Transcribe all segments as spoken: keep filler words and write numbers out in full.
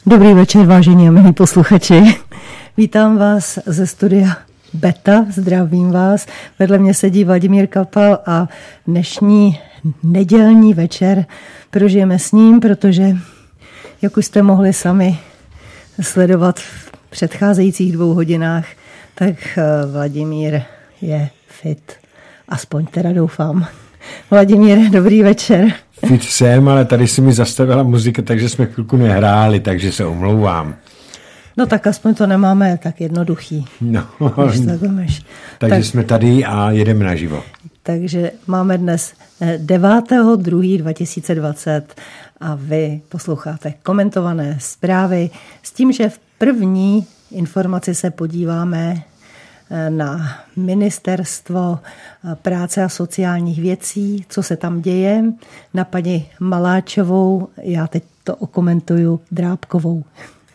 Dobrý večer, vážení a milí posluchači. Vítám vás ze studia Beta, zdravím vás. Vedle mě sedí Vladimír Kapal a dnešní nedělní večer prožijeme s ním, protože, jak už jste mohli sami sledovat v předcházejících dvou hodinách, tak Vladimír je fit. Aspoň teda doufám. Vladimír, dobrý večer. Fit jsem, ale tady se mi zastavila muzika, takže jsme chvilku nehráli, takže se omlouvám. No tak aspoň to nemáme tak jednoduchý. No, takže tak, jsme tady a jedeme naživo. Takže máme dnes devátého druhého dva tisíce dvacet a vy posloucháte komentované zprávy s tím, že v první informaci se podíváme na Ministerstvo práce a sociálních věcí, co se tam děje, na paní Maláčovou, já teď to okomentuju, Drábkovou.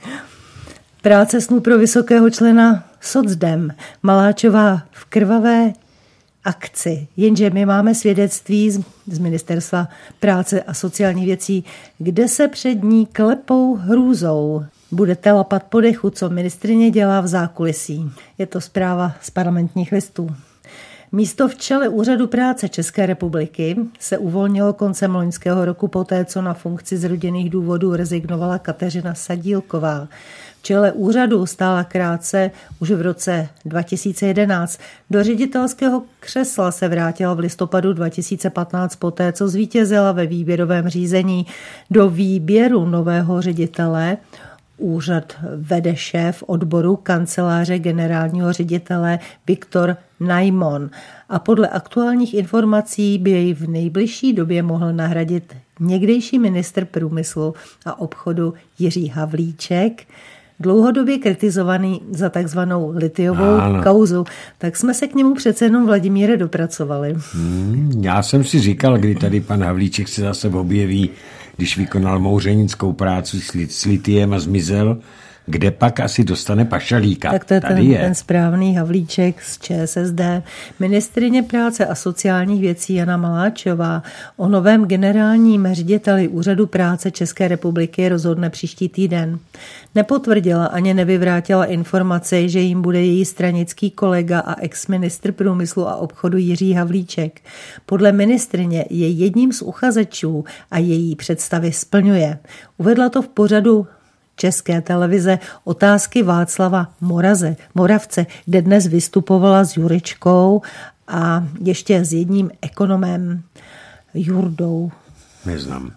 Práce snů pro vysokého člena Socdem, Maláčová v krvavé akci, jenže my máme svědectví z, z Ministerstva práce a sociálních věcí, kde se před ní klepou hrůzou. Budete lapat po dechu, co ministryně dělá v zákulisí. Je to zpráva z Parlamentních listů. Místo v čele Úřadu práce České republiky se uvolnilo koncem loňského roku poté, co na funkci z rodinných důvodů rezignovala Kateřina Sadílková. V čele úřadu stála krátce už v roce dva tisíce jedenáct. Do ředitelského křesla se vrátila v listopadu dva tisíce patnáct poté, co zvítězila ve výběrovém řízení. Do výběru nového ředitele úřad vede šéf odboru kanceláře generálního ředitele Viktor Najmon a podle aktuálních informací by jej v nejbližší době mohl nahradit někdejší ministr průmyslu a obchodu Jiří Havlíček, dlouhodobě kritizovaný za takzvanou litiovou ano. kauzu. Tak jsme se k němu přece jenom, Vladimíre, dopracovali. Hmm, já jsem si říkal, kdy tady pan Havlíček se zase objeví, když vykonal mouřenickou práci s litiem a zmizel, kde pak asi dostane pašalíka. Tak to je ten, je ten správný Havlíček z ČSSD. Ministryně práce a sociálních věcí Jana Maláčová o novém generálním řediteli Úřadu práce České republiky rozhodne příští týden. Nepotvrdila ani nevyvrátila informaci, že jim bude její stranický kolega a ex-ministr průmyslu a obchodu Jiří Havlíček. Podle ministryně je jedním z uchazečů a její představy splňuje. Uvedla to v pořadu České televize Otázky Václava Moraze, Moravce, kde dnes vystupovala s Juričkou a ještě s jedním ekonomem Jurdou. Neznám.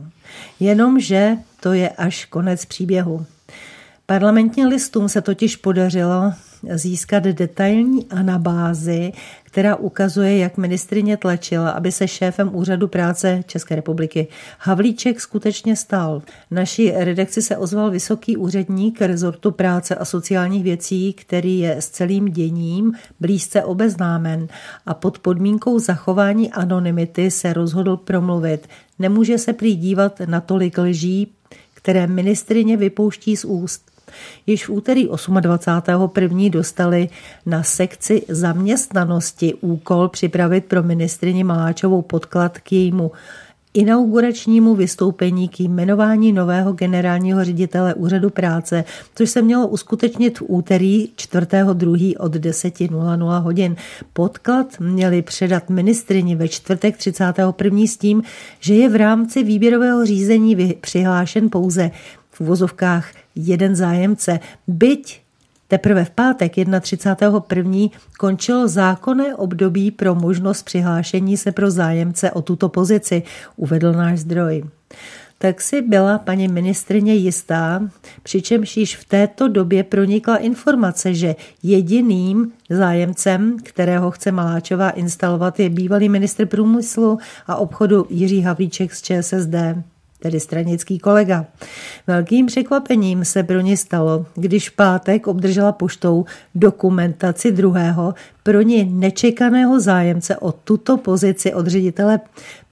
Jenomže to je až konec příběhu. Parlamentním listům se totiž podařilo získat detailní anabázi, která ukazuje, jak ministryně tlačila, aby se šéfem Úřadu práce České republiky Havlíček skutečně stal. Naší redakci se ozval vysoký úředník rezortu práce a sociálních věcí, který je s celým děním blízce obeznámen a pod podmínkou zachování anonymity se rozhodl promluvit. Nemůže se prý dívat na tolik lží, které ministryně vypouští z úst. Již v úterý dvacátého prvního dostali na sekci zaměstnanosti úkol připravit pro ministryni Maláčovou podklad k jejímu inauguračnímu vystoupení k jmenování nového generálního ředitele Úřadu práce, což se mělo uskutečnit v úterý čtvrtého druhého od deset hodin. Podklad měli předat ministryni ve čtvrtek třicátého prvního s tím, že je v rámci výběrového řízení přihlášen pouze v uvozovkách jeden zájemce. Byť teprve v pátek třicátého prvního končilo zákonné období pro možnost přihlášení se pro zájemce o tuto pozici, uvedl náš zdroj. Tak si byla paní ministryně jistá, přičemž již v této době pronikla informace, že jediným zájemcem, kterého chce Maláčová instalovat, je bývalý ministr průmyslu a obchodu Jiří Havlíček z ČSSD. Tedy stranický kolega. Velkým překvapením se pro ně stalo, když v pátek obdržela poštou dokumentaci druhého pro ně nečekaného zájemce o tuto pozici od ředitele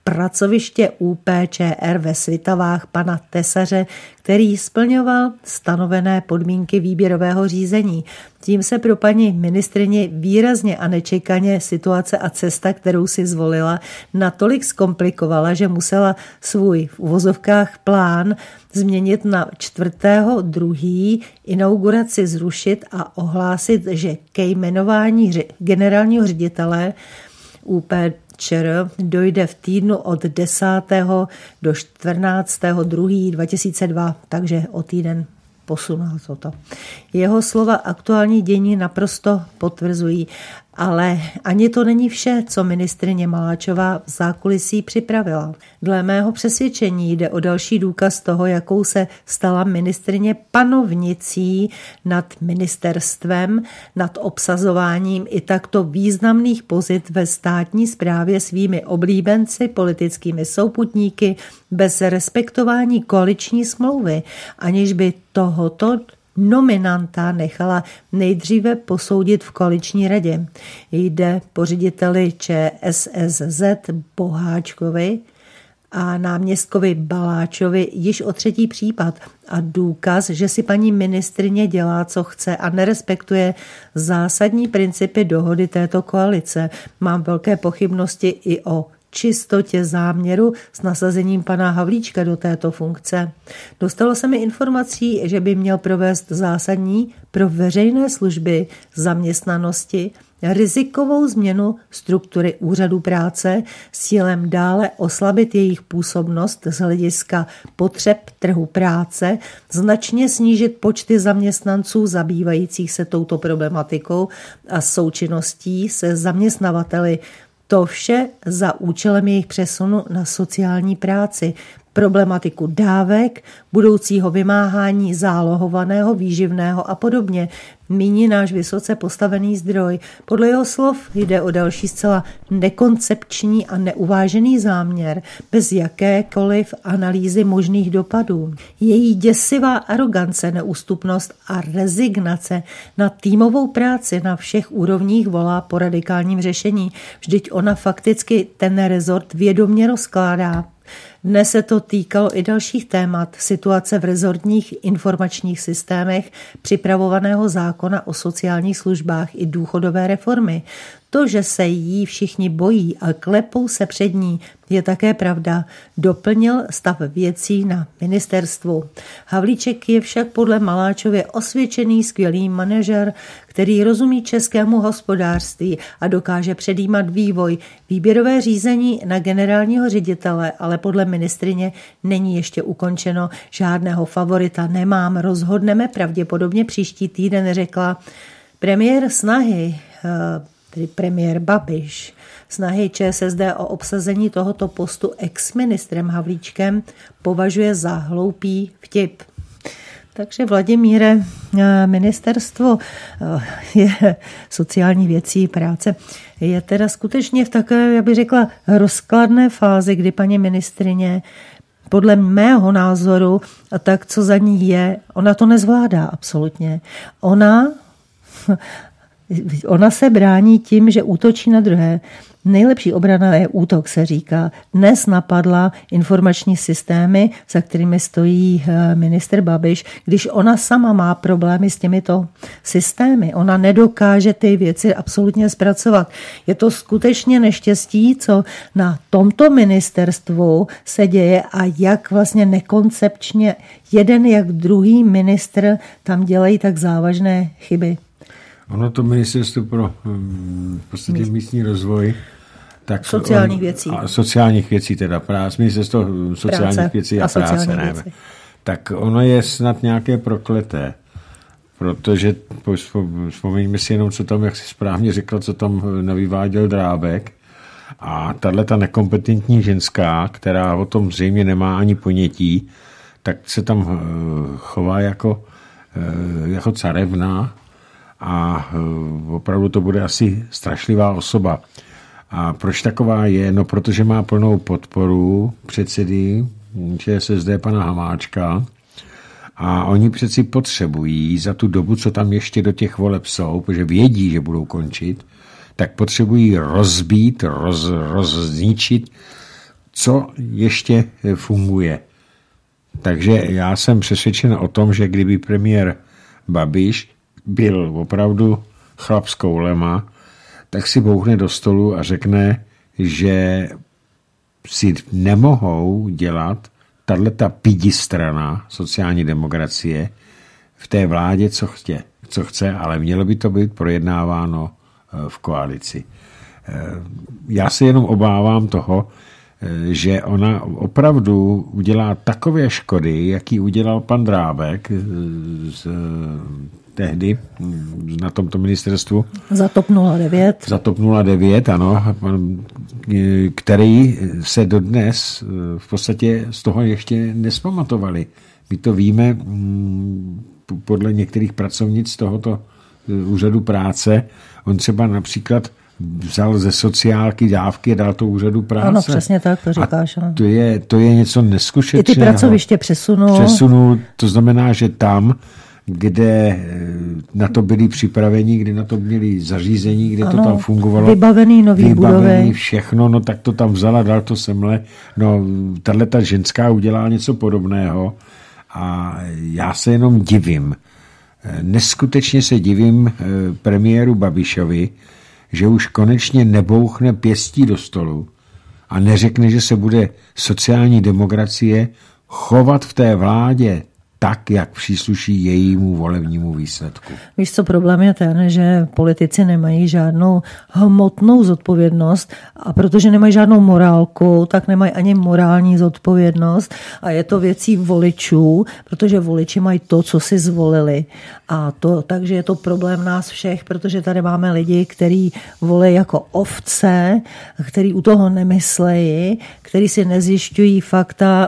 pracoviště U P Č R ve Svitavách pana Tesaře, který splňoval stanovené podmínky výběrového řízení. Tím se pro paní ministryni výrazně a nečekaně situace a cesta, kterou si zvolila, natolik zkomplikovala, že musela svůj v uvozovkách plán změnit na čtvrtého druhého inauguraci zrušit a ohlásit, že ke jmenování generálního ředitele U P Č R dojde v týdnu od desátého do čtrnáctého druhého dva tisíce dva, takže o týden posunul toto. Jeho slova aktuální dění naprosto potvrzují, ale ani to není vše, co ministryně Maláčová v zákulisí připravila. Dle mého přesvědčení jde o další důkaz toho, jakou se stala ministryně panovnicí nad ministerstvem, nad obsazováním i takto významných pozit ve státní správě svými oblíbenci, politickými souputníky, bez respektování koaliční smlouvy, aniž by tohoto nominanta nechala nejdříve posoudit v koaliční radě. Jde po řediteli Č S S Z Boháčkovi a náměstkovi Baláčovi již o třetí případ a důkaz, že si paní ministryně dělá, co chce a nerespektuje zásadní principy dohody této koalice. Mám velké pochybnosti i o čistotě záměru s nasazením pana Havlíčka do této funkce. Dostalo se mi informací, že by měl provést zásadní pro veřejné služby, zaměstnanosti, rizikovou změnu struktury úřadů práce s cílem dále oslabit jejich působnost z hlediska potřeb trhu práce, značně snížit počty zaměstnanců zabývajících se touto problematikou a součinností se zaměstnavateli. To vše za účelem jejich přesunu na sociální práci, problematiku dávek, budoucího vymáhání zálohovaného výživného a podobně, míní náš vysoce postavený zdroj. Podle jeho slov jde o další zcela nekoncepční a neuvážený záměr, bez jakékoliv analýzy možných dopadů. Její děsivá arogance, neústupnost a rezignace na týmovou práci na všech úrovních volá po radikálním řešení. Vždyť ona fakticky ten rezort vědomě rozkládá. Dnes se to týkalo i dalších témat, situace v rezortních informačních systémech, připravovaného zákona o sociálních službách i důchodové reformy. To, že se jí všichni bojí a klepou se před ní, je také pravda. Doplnil stav věcí na ministerstvu. Havlíček je však podle Maláčově osvědčený skvělý manažer, který rozumí českému hospodářství a dokáže předjímat vývoj. Výběrové řízení na generálního ředitele, ale podle ministryně není ještě ukončeno. Žádného favorita nemám, rozhodneme pravděpodobně příští týden, řekla. Premiér snahy, tedy premiér Babiš, snahy Č S S D o obsazení tohoto postu ex-ministrem Havlíčkem považuje za hloupý vtip. Takže Vladimíre, ministerstvo je sociální věcí práce je teda skutečně v takové, já bych řekla, rozkladné fázi, kdy paní ministrině podle mého názoru a tak, co za ní je, ona to nezvládá absolutně. Ona, ona se brání tím, že útočí na druhé. Nejlepší obrana je útok, se říká. Dnes napadla informační systémy, za kterými stojí ministr Babiš, když ona sama má problémy s těmito systémy. Ona nedokáže ty věci absolutně zpracovat. Je to skutečně neštěstí, co na tomto ministerstvu se děje a jak vlastně nekoncepčně jeden jak druhý ministr tam dělají tak závažné chyby. Ono to ministerstvo pro v podstatě místní rozvoj, tak sociálních věcí. A sociálních věcí teda, práce, ministerstvo sociálních práce věcí a, a práce, ne, věci. Tak ono je snad nějaké prokleté, protože vzpomeňme si jenom, co tam, jak si správně řekl, co tam navyváděl Drábek a tato nekompetentní ženská, která o tom zřejmě nemá ani ponětí, tak se tam chová jako, jako carevna. A opravdu to bude asi strašlivá osoba. A proč taková je? No, protože má plnou podporu předsedy Č S S D pana Hamáčka a oni přeci potřebují za tu dobu, co tam ještě do těch voleb jsou, protože vědí, že budou končit, tak potřebují rozbít, roz, rozzničit co ještě funguje. Takže já jsem přesvědčen o tom, že kdyby premiér Babiš byl opravdu chlap s koulema, tak si bouchne do stolu a řekne, že si nemohou dělat tato pidistrana sociální demokracie v té vládě, co chce, co chce, ale mělo by to být projednáváno v koalici. Já se jenom obávám toho, že ona opravdu udělá takové škody, jaký udělal pan Drábek z, tehdy na tomto ministerstvu. Za TOP nula devět. Za TOP nula devět, ano, který se dodnes v podstatě z toho ještě nespamatovali. My to víme podle některých pracovnic tohoto úřadu práce. On třeba například vzal ze sociálky dávky a dal to úřadu práce. Ano, přesně tak, to říkáš. A to je, to je něco neskušečného. I ty pracoviště přesunul. Přesunul, to znamená, že tam, kde na to byli připraveni, kde na to měli zařízení, kde ano, to tam fungovalo. Vybavený nový vybavený budovy. Všechno, no tak to tam vzala, dal to semle. No, tato ženská udělá něco podobného a já se jenom divím. Neskutečně se divím premiéru Babišovi, že už konečně nebouchne pěstí do stolu a neřekne, že se bude sociální demokracie chovat v té vládě tak, jak přísluší jejímu volebnímu výsledku. Víš co, problém je ten, že politici nemají žádnou hmotnou zodpovědnost a protože nemají žádnou morálku, tak nemají ani morální zodpovědnost a je to věcí voličů, protože voliči mají to, co si zvolili. A to, takže je to problém nás všech, protože tady máme lidi, kteří volí jako ovce, kteří u toho nemyslejí, kteří si nezjišťují fakta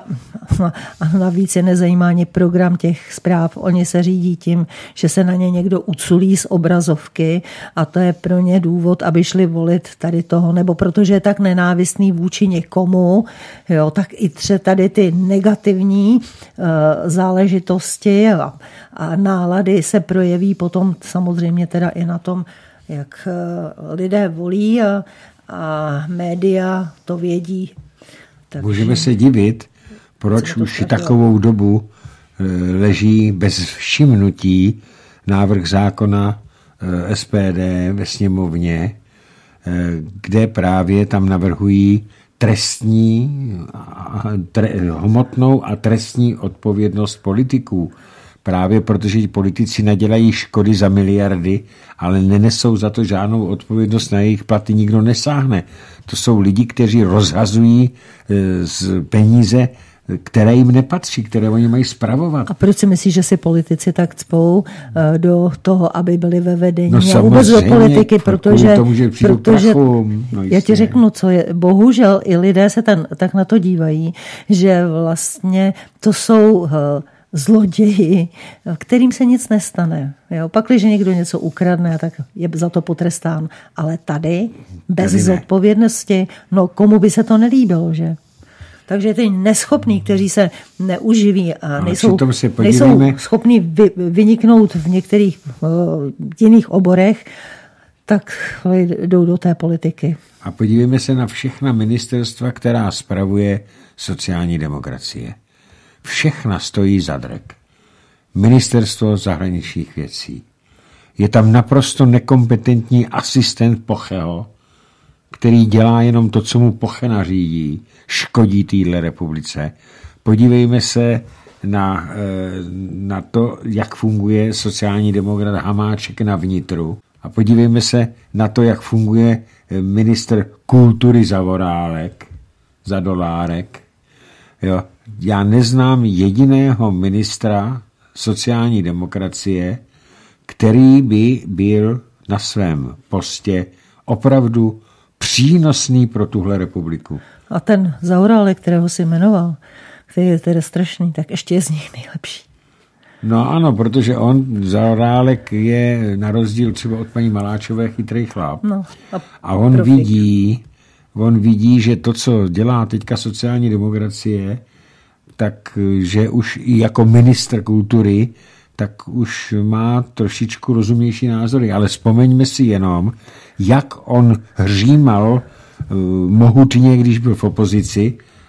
a navíc je nezajímá ani program těch zpráv. Oni se řídí tím, že se na ně někdo uculí z obrazovky a to je pro ně důvod, aby šli volit tady toho, nebo protože je tak nenávistný vůči někomu, jo, tak i třeba tady ty negativní uh, záležitosti a, a nálady se projeví potom samozřejmě teda i na tom, jak uh, lidé volí a, a média to vědí. Takže můžeme se divit, proč už takovou dobu leží bez všimnutí návrh zákona S P D ve sněmovně, kde právě tam navrhují trestní, tre, hmotnou a trestní odpovědnost politiků. Právě protože ti politici nadělají škody za miliardy, ale nenesou za to žádnou odpovědnost, na jejich platy nikdo nesáhne. To jsou lidi, kteří rozhazují z peníze, které jim nepatří, které oni mají spravovat. A proč si myslíš, že si politici tak cpou do toho, aby byli ve vedení no a vůbec do politiky, protože, tomu, že protože no já ti řeknu, co je, bohužel i lidé se ten, tak na to dívají, že vlastně to jsou zloději, kterým se nic nestane. Jo? Pak, když někdo něco ukradne, tak je za to potrestán. Ale tady, bez tady zodpovědnosti, no komu by se to nelíbilo, že? Takže ty neschopní, kteří se neuživí a nejsou, nejsou schopní vy, vyniknout v některých uh, jiných oborech, tak jdou do té politiky. A podívejme se na všechna ministerstva, která spravuje sociální demokracie. Všechna stojí za drek. Ministerstvo zahraničních věcí. Je tam naprosto nekompetentní asistent Pocheho, který dělá jenom to, co mu Poche nařídí, škodí téhle republice. Podívejme se na, na to, jak funguje sociální demokrat Hamáček na vnitru a podívejme se na to, jak funguje ministr kultury Zavorálek, Zadolárek. Jo. Já neznám jediného ministra sociální demokracie, který by byl na svém postě opravdu přínosný pro tuhle republiku. A ten Zaorálek, kterého si jmenoval, který je teda strašný, tak ještě je z nich nejlepší. No ano, protože on, Zaorálek, je na rozdíl třeba od paní Maláčové chytrý chlap. No, a, a on profik. vidí, on vidí, že to, co dělá teďka sociální demokracie, tak že už i jako ministr kultury, tak už má trošičku rozumnější názory. Ale vzpomeňme si jenom, jak on hřímal uh, mohutně, když byl v opozici,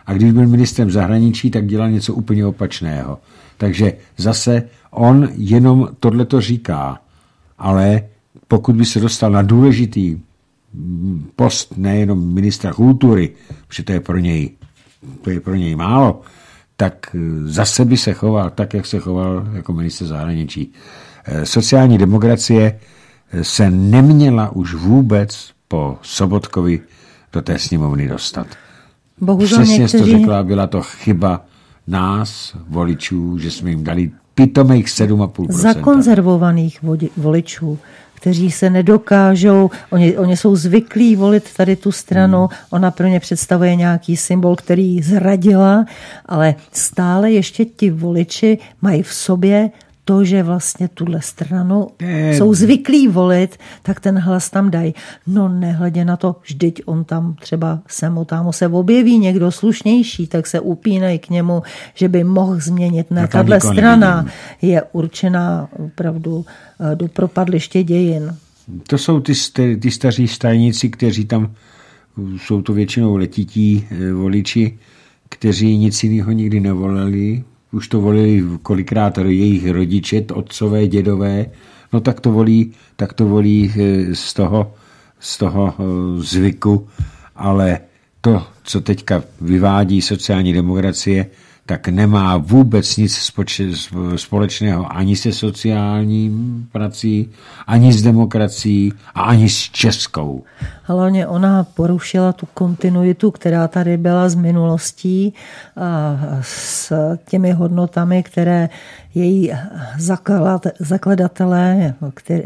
A když byl ministrem zahraničí, tak dělal něco úplně opačného. Takže zase on jenom tohleto říká, ale pokud by se dostal na důležitý post nejenom ministra kultury, protože to je pro něj, to je pro něj málo, tak zase by se choval tak, jak se choval jako ministr zahraničí. Sociální demokracie se neměla už vůbec po Sobotkovi do té sněmovny dostat. Bohužel Přesně někteří... to řekla, byla to chyba nás, voličů, že jsme jim dali pitomých sedm celá pět procenta. Zakonzervovaných voličů, kteří se nedokážou, oni, oni jsou zvyklí volit tady tu stranu, hmm. ona pro ně představuje nějaký symbol, který zradila, ale stále ještě ti voliči mají v sobě to, že vlastně tuhle stranu je. Jsou zvyklí volit, tak ten hlas tam dají. No nehledě na to, vždyť on tam třeba sem tam se objeví někdo slušnější, tak se upínají k němu, že by mohl změnit. Ne, tahle strana nevidím. Je určená opravdu do propadliště dějin. To jsou ty, ty staří stajníci, kteří tam, jsou to většinou letití voliči, kteří nic jiného nikdy nevolili. Už to volili kolikrát jejich rodiče, otcové, dědové, no tak to volí, tak to volí z toho, z toho zvyku, ale to, co teďka vyvádí sociální demokracie, tak nemá vůbec nic společného ani se sociálním prací, ani s demokracií a ani s českou. Hlavně ona porušila tu kontinuitu, která tady byla z minulostí a s těmi hodnotami, které její zakladatelé, který,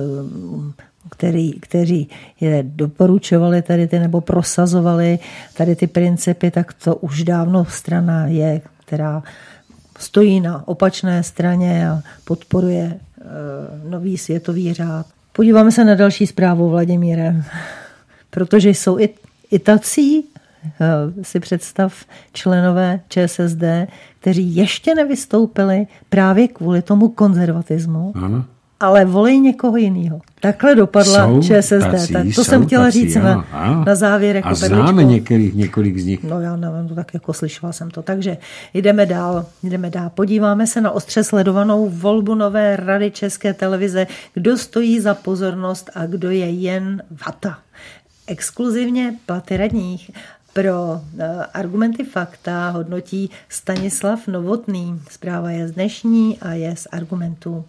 který, kteří je doporučovali tady ty nebo prosazovali tady ty principy, tak to už dávno strana je, která stojí na opačné straně a podporuje e, nový světový řád. Podíváme se na další zprávu, Vladimíre, protože jsou i, i tací, e, si představ, členové ČSSD, kteří ještě nevystoupili právě kvůli tomu konzervatismu. Ano. Ale volí někoho jiného. Takhle dopadla jsou ČSSD. Tací, tak to jsem chtěla tací, říct ano, na, ano. na závěr. Jako a známe několik, několik z nich. No já nevím, to tak jako slyšela jsem to. Takže jdeme dál. Jdeme dál. Podíváme se na ostře sledovanou volbu nové rady České televize. Kdo stojí za pozornost a kdo je jen vata. Exkluzivně platy radních pro Argumenty fakta hodnotí Stanislav Novotný. Zpráva je z dnešní a je z Argumentů.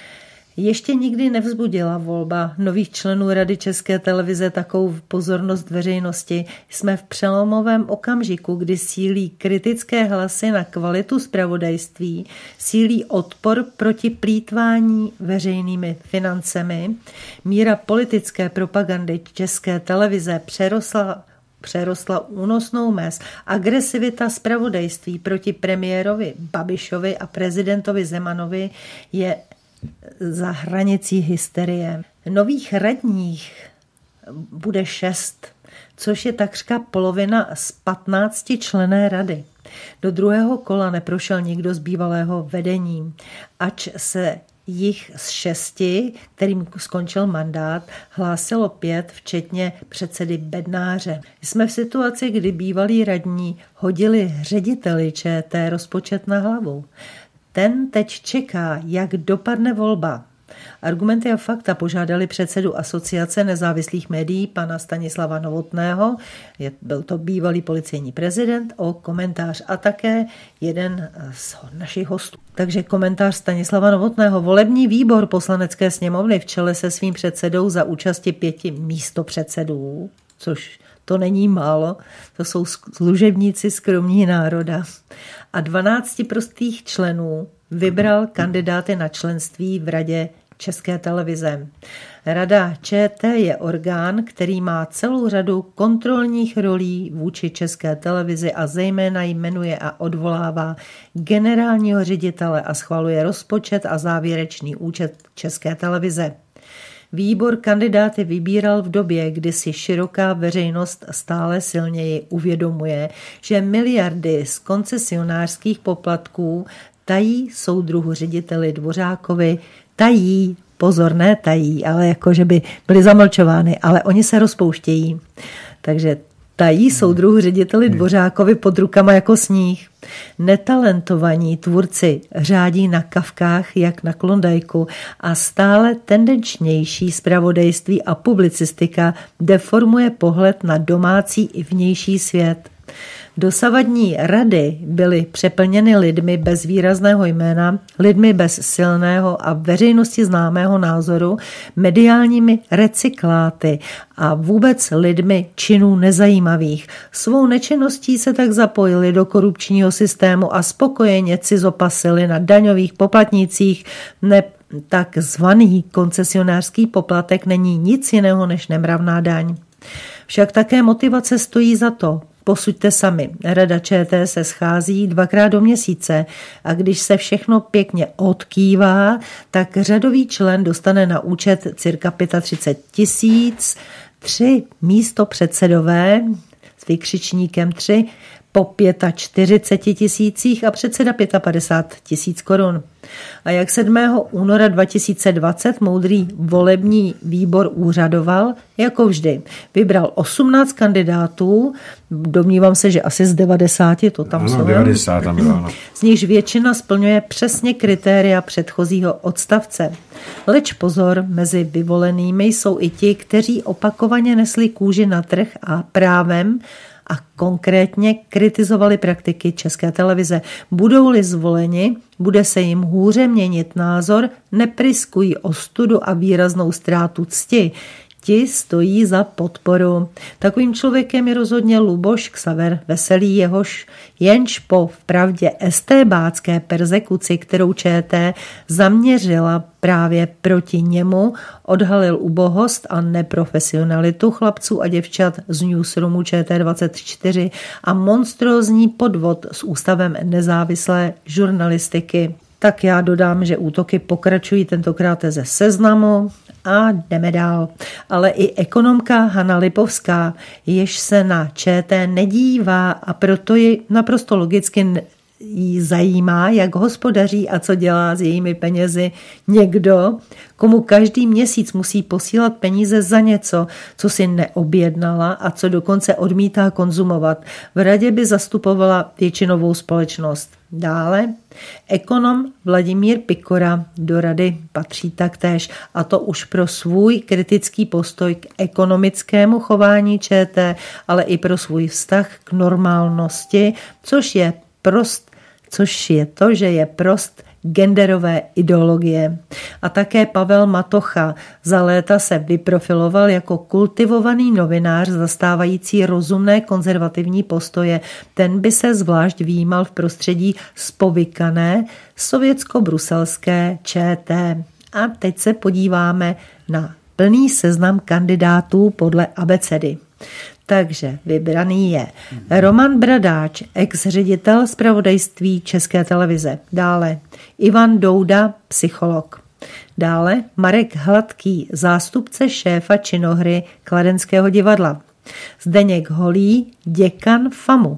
Ještě nikdy nevzbudila volba nových členů Rady České televize takovou pozornost veřejnosti. Jsme v přelomovém okamžiku, kdy sílí kritické hlasy na kvalitu zpravodajství, sílí odpor proti plýtvání veřejnými financemi. Míra politické propagandy České televize přerostla přerostla únosnou mez. Agresivita zpravodajství proti premiérovi Babišovi a prezidentovi Zemanovi je za hranicí hysterie. Nových radních bude šest, což je takřka polovina z patnácti členné rady. Do druhého kola neprošel nikdo z bývalého vedení, ač se jich z šesti, kterým skončil mandát, hlásilo pět, včetně předsedy Bednáře. Jsme v situaci, kdy bývalí radní hodili řediteli ČT rozpočet na hlavu. Ten teď čeká, jak dopadne volba. Argumenty a fakta požádali předsedu Asociace nezávislých médií pana Stanislava Novotného, je, byl to bývalý policejní prezident, o komentář a také jeden z našich hostů. Takže komentář Stanislava Novotného. Volební výbor Poslanecké sněmovny v čele se svým předsedou za účasti pěti místopředsedů, což to není málo, to jsou služebníci skromní národa, a dvanácti prostých členů vybral kandidáty na členství v Radě České televize. Rada ČT je orgán, který má celou řadu kontrolních rolí vůči České televizi a zejména jmenuje a odvolává generálního ředitele a schvaluje rozpočet a závěrečný účet České televize. Výbor kandidáty vybíral v době, kdy si široká veřejnost stále silněji uvědomuje, že miliardy z koncesionářských poplatků tají soudruhu řediteli Dvořákovi, tají, pozor, ne tají, ale jako, že by byly zamlčovány, ale oni se rozpouštějí. Takže tají soudruhu řediteli Dvořákovi pod rukama jako sníh. Netalentovaní tvůrci řádí na kavkách jak na klondajku a stále tendenčnější zpravodajství a publicistika deformuje pohled na domácí i vnější svět. Dosavadní rady byly přeplněny lidmi bez výrazného jména, lidmi bez silného a veřejnosti známého názoru, mediálními recykláty a vůbec lidmi činů nezajímavých. Svou nečinností se tak zapojili do korupčního systému a spokojeně cizopasili na daňových poplatnících. Ne, takzvaný koncesionářský poplatek není nic jiného než nemravná daň. Však také motivace stojí za to. Posuďte sami. Rada ČT se schází dvakrát do měsíce a když se všechno pěkně odkývá, tak řadový člen dostane na účet cirka třicet pět tisíc, tři místopředsedové s vykřičníkem tři po čtyřicet pět tisících a předseda padesát pět tisíc korun. A jak sedmého února dva tisíce dvacet moudrý volební výbor úřadoval, jako vždy, vybral osmnáct kandidátů, domnívám se, že asi z devadesáti, to tam jsou. devadesát tam bylo. Z nichž většina splňuje přesně kritéria předchozího odstavce. Leč pozor, mezi vyvolenými jsou i ti, kteří opakovaně nesli kůži na trh a právem a konkrétně kritizovali praktiky České televize. Budou-li zvoleni, bude se jim hůře měnit názor, nepriskují ostudu a výraznou ztrátu cti. Ti stojí za podporu. Takovým člověkem je rozhodně Luboš Ksaver Veselý, jehož jenž po vpravdě estébácké perzekuci, kterou ČT zaměřila právě proti němu, odhalil ubohost a neprofesionalitu chlapců a děvčat z newsroomu ČT dvacet čtyři a monstrózní podvod s Ústavem nezávislé žurnalistiky. Tak já dodám, že útoky pokračují tentokrát ze Seznamu a jdeme dál. Ale i ekonomka Hana Lipovská, jež se na ČT nedívá a proto ji naprosto logicky jí zajímá, jak hospodaří a co dělá s jejími penězi někdo, komu každý měsíc musí posílat peníze za něco, co si neobjednala a co dokonce odmítá konzumovat. V radě by zastupovala většinovou společnost. Dále ekonom Vladimír Pikora do rady patří taktéž, a to už pro svůj kritický postoj k ekonomickému chování ČT, ale i pro svůj vztah k normálnosti, což je prost, což je to, že je prost genderové ideologie. A také Pavel Matocha za léta se vyprofiloval jako kultivovaný novinář zastávající rozumné konzervativní postoje. Ten by se zvlášť výjímal v prostředí spovykané sovětsko-bruselské ČT. A teď se podíváme na plný seznam kandidátů podle abecedy. Takže vybraný je Roman Bradáč, ex-ředitel zpravodajství České televize. Dále Ivan Douda, psycholog. Dále Marek Hladký, zástupce šéfa činohry Kladenského divadla. Zdeněk Holý, děkan FAMu.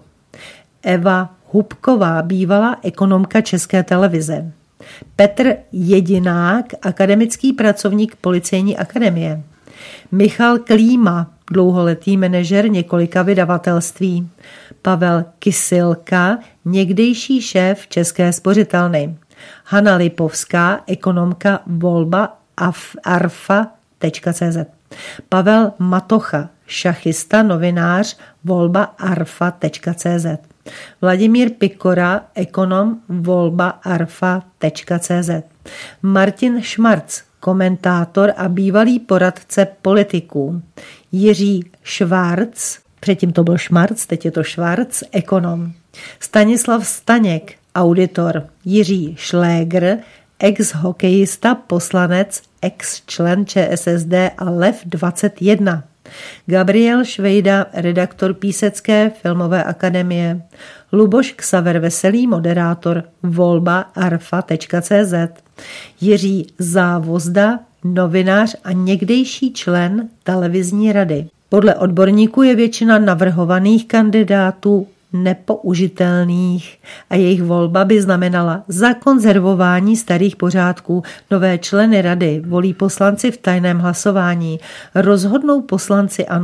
Eva Hubková, bývalá ekonomka České televize. Petr Jedinák, akademický pracovník Policejní akademie. Michal Klíma, dlouholetý manažer několika vydavatelství. Pavel Kysilka, někdejší šéf České spořitelny. Hana Lipovská, ekonomka volba arfa tečka cé zet. Pavel Matocha, šachista, novinář, volba arfa tečka cé zet. Vladimír Pikora, ekonom, volba arfa tečka cé zet. Martin Šmarc, komentátor a bývalý poradce politiků. Jiří Švárc, předtím to byl Šmarc, teď je to Švarc, ekonom. Stanislav Staněk, auditor. Jiří Šlégr, ex-hokejista, poslanec, ex-člen ČSSD a Lev dvacet jedna. Gabriel Švejda, redaktor Písecké filmové akademie. Luboš Ksaver Veselý, moderátor, volba arfa tečka cé zet. Jiří Závozda, novinář a někdejší člen televizní rady. Podle odborníků je většina navrhovaných kandidátů nepoužitelných a jejich volba by znamenala zakonzervování starých pořádků. Nové členy rady volí poslanci v tajném hlasování. Rozhodnou poslanci ANO,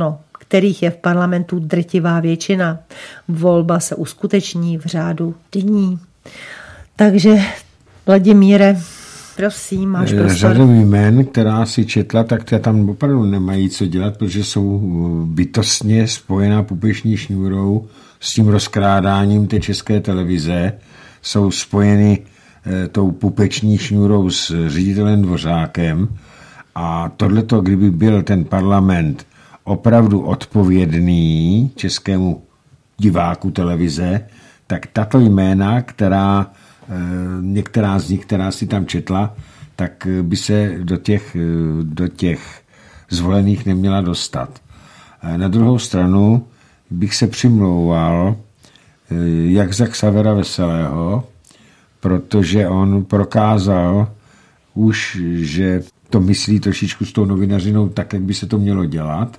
kterých je v parlamentu drtivá většina. Volba se uskuteční v řádu dní. Takže, Vladimíre, prosím, máš prostor. Řadu jmen, která si četla, tak tam opravdu nemají co dělat, protože jsou bytostně spojená pupeční šňůrou s tím rozkrádáním té České televize, jsou spojeny e, tou pupeční šňůrou s ředitelem Dvořákem a tohleto, kdyby byl ten parlament opravdu odpovědný českému diváku televize, tak tato jména, která některá z nich, která si tam četla, tak by se do těch, do těch zvolených neměla dostat. Na druhou stranu bych se přimlouval jak za Xavera Veselého, protože on prokázal už, že to myslí trošičku s tou novinařinou tak, jak by se to mělo dělat.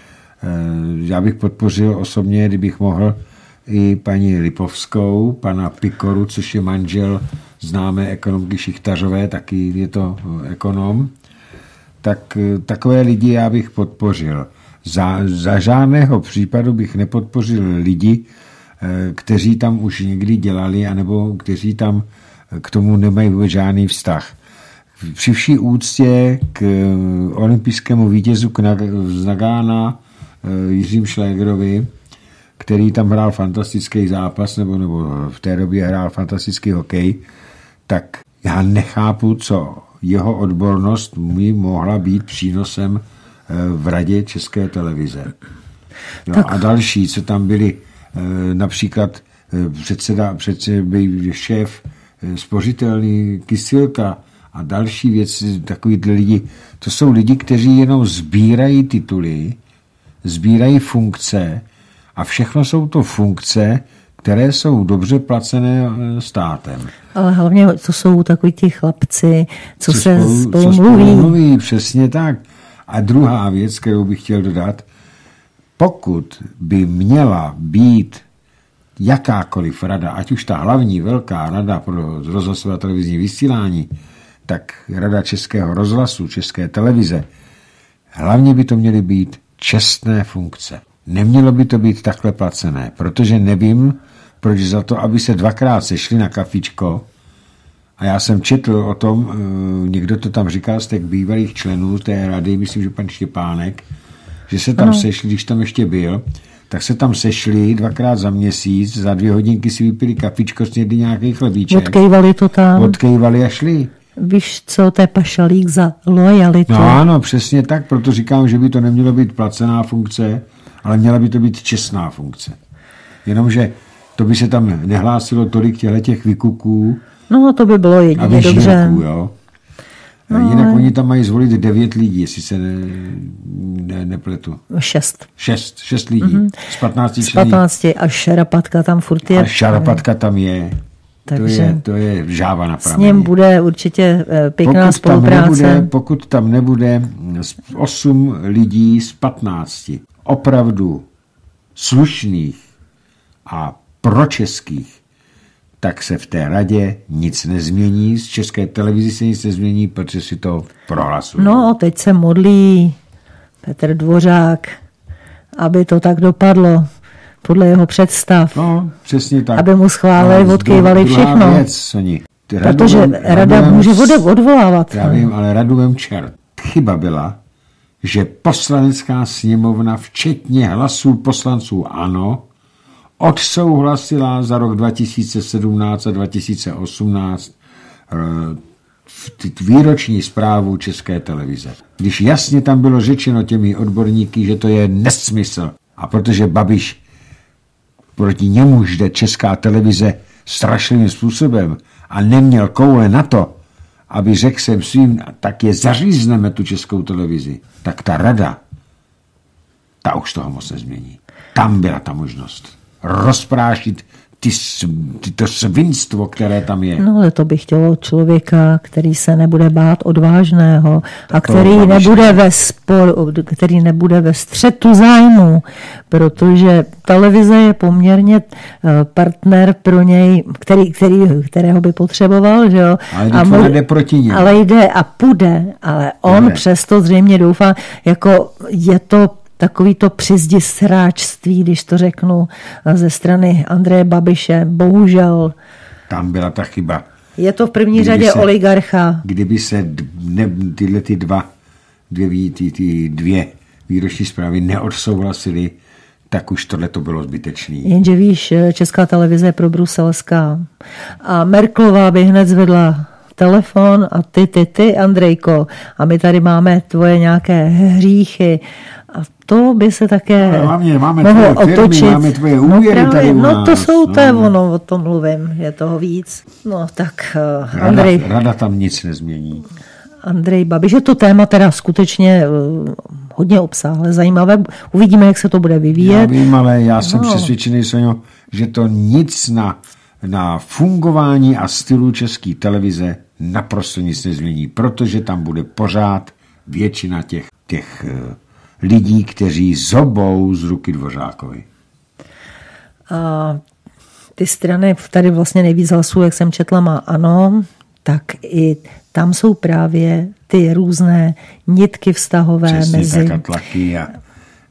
Já bych podpořil osobně, kdybych mohl, i paní Lipovskou, pana Pikoru, což je manžel známé ekonomky Šichtařové, taky je to ekonom. Tak takové lidi já bych podpořil. Za, za žádného případu bych nepodpořil lidi, kteří tam už někdy dělali, anebo kteří tam k tomu nemají vůbec žádný vztah. Při vší úctě k olympijskému vítězu z Nagána Jiřím Šlégerovi, který tam hrál fantastický zápas, nebo, nebo v té době hrál fantastický hokej, tak já nechápu, co jeho odbornost mi mohla být přínosem v radě České televize. Jo, a další, co tam byli, například předseda, předseda šéf spořitelný Kysilka a další věci, takový lidi, to jsou lidi, kteří jenom sbírají tituly, sbírají funkce, a všechno jsou to funkce, které jsou dobře placené státem. Ale hlavně to jsou takoví ti chlapci, co, co se spolu, spolu co mluví. Spolu mluví. Přesně tak. A druhá věc, kterou bych chtěl dodat, pokud by měla být jakákoliv rada, ať už ta hlavní velká rada pro rozhlasové a televizní vysílání, tak rada Českého rozhlasu, České televize, hlavně by to měly být čestné funkce. Nemělo by to být takhle placené, protože nevím, proč za to, aby se dvakrát sešli na kafičko, a já jsem četl o tom, někdo to tam říkal z těch bývalých členů té rady, myslím, že pan Štěpánek, že se tam no. sešli, když tam ještě byl, tak se tam sešli dvakrát za měsíc, za dvě hodinky si vypili kafičko, snědli nějaký chlebíček. Odkejvali to tam. Odkejvali a šli. Víš co, to je pašalík za lojalitu. No ano, přesně tak, proto říkám, že by to nemělo být placená funkce, ale měla by to být čestná funkce. Jenomže to by se tam nehlásilo tolik těch vykuků. No, to by bylo jedině dobře. Jo. No, jinak ale... oni tam mají zvolit devět lidí, jestli se ne, ne, nepletu. Šest. Šest, šest lidí. Mm-hmm. Z patnácti Z patnácti a Šarapatka tam furt je. A Šarapatka tam je. Takže to je, to je žáva na prameni. S ním bude určitě pěkná pokud spolupráce. Tam nebude, pokud tam nebude osm lidí z patnácti opravdu slušných a pročeských, tak se v té radě nic nezmění. Z České televizi se nic nezmění, protože si to prohlasují. No, teď se modlí Petr Dvořák, aby to tak dopadlo podle jeho představ. No, přesně tak. Aby mu schválili, no, odkejvali všechno. Věc, Soni. Protože radu rada vem, může odvolávat. Já vím, ale radu vem čert. Chyba byla, že poslanecká sněmovna, včetně hlasů poslanců ANO, odsouhlasila za rok dva tisíce sedmnáct a dva tisíce osmnáct výroční zprávu České televize. Když jasně tam bylo řečeno těmi odborníky, že to je nesmysl. A protože Babiš proti němu jde Česká televize strašlivým způsobem a neměl koule na to, aby řekl jsem svým, tak je zařízneme tu Českou televizi, tak ta rada, ta už toho moc nezmění. Tam byla ta možnost rozprášit ty, ty, to svinstvo, které tam je. No, ale to by chtělo člověka, který se nebude bát odvážného a který nebude, ve spor, který nebude ve střetu zájmu, protože televize je poměrně partner pro něj, který, který, kterého by potřeboval, že jo? Ale a mo- jde proti němu. Ale jde a půjde, ale on jde. Přesto zřejmě doufá, jako je to takový to přizdi sráčství, když to řeknu, ze strany Andreje Babiše. Bohužel. Tam byla ta chyba. Je to v první kdyby řadě se, oligarcha. Kdyby se ne, tyhle ty dva, dvě, ty, ty dvě výroční zprávy neodsouhlasily, tak už tohle to bylo zbytečný. Jenže víš, Česká televize je pro bruselská. A Merkelová by hned zvedla telefon a ty, ty, ty, Andrejko, a my tady máme tvoje nějaké hříchy. A to by se také no, hlavně, máme mohlo tvoje firmy, otočit. Máme tvoje úvěry no, tady u no nás. to jsou, no. to je ono, o tom mluvím, je toho víc. No tak rada, Andrej... Rada tam nic nezmění. Andrej Babiš, že to téma teda skutečně uh, hodně obsáhlé, zajímavé. Uvidíme, jak se to bude vyvíjet. Já vím, ale já jsem no. přesvědčený, Soňo, že to nic na, na fungování a stylu České televize naprosto nic nezmění, protože tam bude pořád většina těch, těch uh, lidí, kteří zobou z ruky Dvořákovi. A ty strany, tady vlastně nejvíc hlasů, jak jsem četla, má ANO, tak i tam jsou právě ty různé nitky vztahové. Přesně, mezi... tak tlaky a...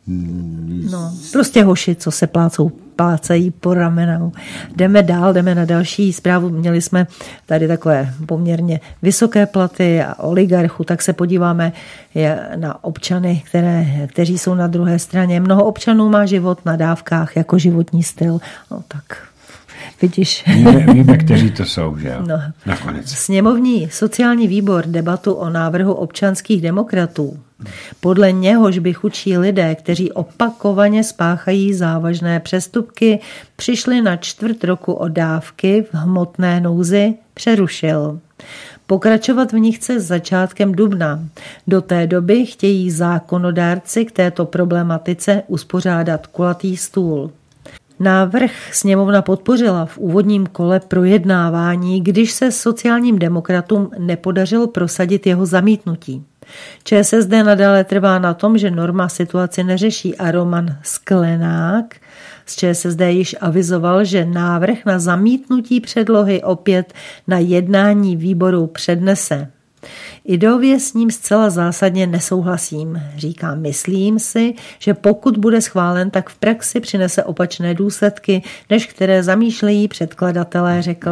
No, prostě hoši, co se plácou, plácají po ramenou. Jdeme dál, jdeme na další zprávu. Měli jsme tady takové poměrně vysoké platy a oligarchu, tak se podíváme na občany, které, kteří jsou na druhé straně. Mnoho občanů má život na dávkách jako životní styl. No tak... Vidíš. Víme, víme, kteří to jsou, že jo? No. Nakonec. Sněmovní sociální výbor debatu o návrhu občanských demokratů. Podle něhož by chudší lidé, kteří opakovaně spáchají závažné přestupky, přišli na čtvrt roku o dávky v hmotné nouzi, přerušil. Pokračovat v nich chce s začátkem dubna. Do té doby chtějí zákonodárci k této problematice uspořádat kulatý stůl. Návrh sněmovna podpořila v úvodním kole projednávání, když se sociálním demokratům nepodařilo prosadit jeho zamítnutí. ČSSD nadále trvá na tom, že norma situaci neřeší a Roman Sklenák z ČSSD již avizoval, že návrh na zamítnutí předlohy opět na jednání výboru přednese. Ideově s ním zcela zásadně nesouhlasím. Říká, myslím si, že pokud bude schválen, tak v praxi přinese opačné důsledky, než které zamýšlejí předkladatelé, řekl.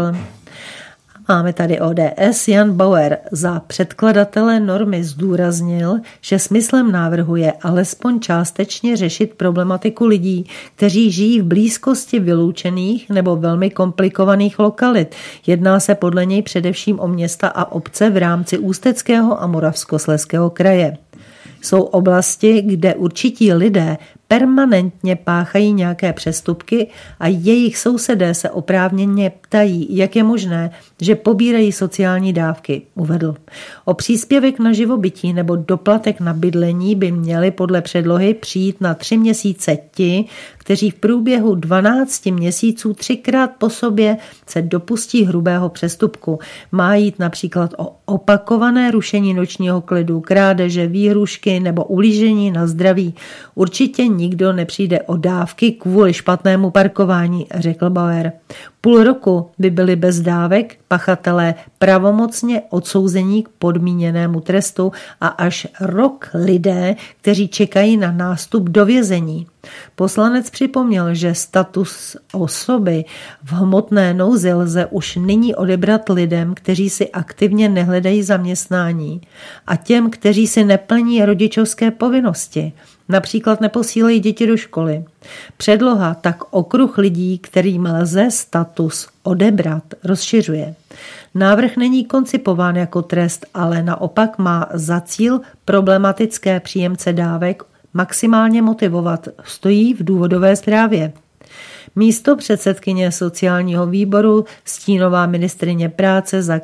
Máme tady O D S. Jan Bauer za předkladatele normy zdůraznil, že smyslem návrhu je alespoň částečně řešit problematiku lidí, kteří žijí v blízkosti vyloučených nebo velmi komplikovaných lokalit. Jedná se podle něj především o města a obce v rámci Ústeckého a Moravskoslezského kraje. Jsou oblasti, kde určití lidé permanentně páchají nějaké přestupky a jejich sousedé se oprávněně ptají, jak je možné, že pobírají sociální dávky, uvedl. O příspěvek na živobytí nebo doplatek na bydlení by měli podle předlohy přijít na tři měsíce ti, kteří v průběhu dvanácti měsíců třikrát po sobě se dopustí hrubého přestupku. Má jít například o opakované rušení nočního klidu, krádeže, výhrušky nebo ulížení na zdraví. Určitě nikdo nepřijde o dávky kvůli špatnému parkování, řekl Bauer. Půl roku by byli bez dávek pachatelé pravomocně odsouzení k podmíněnému trestu a až rok lidé, kteří čekají na nástup do vězení. Poslanec připomněl, že status osoby v hmotné nouzi lze už nyní odebrat lidem, kteří si aktivně nehledají zaměstnání a těm, kteří si neplní rodičovské povinnosti. Například neposílají děti do školy. Předloha tak okruh lidí, kterým lze status odebrat, rozšiřuje. Návrh není koncipován jako trest, ale naopak má za cíl problematické příjemce dávek maximálně motivovat, stojí v důvodové zprávě. Místo předsedkyně sociálního výboru, stínová ministryně práce za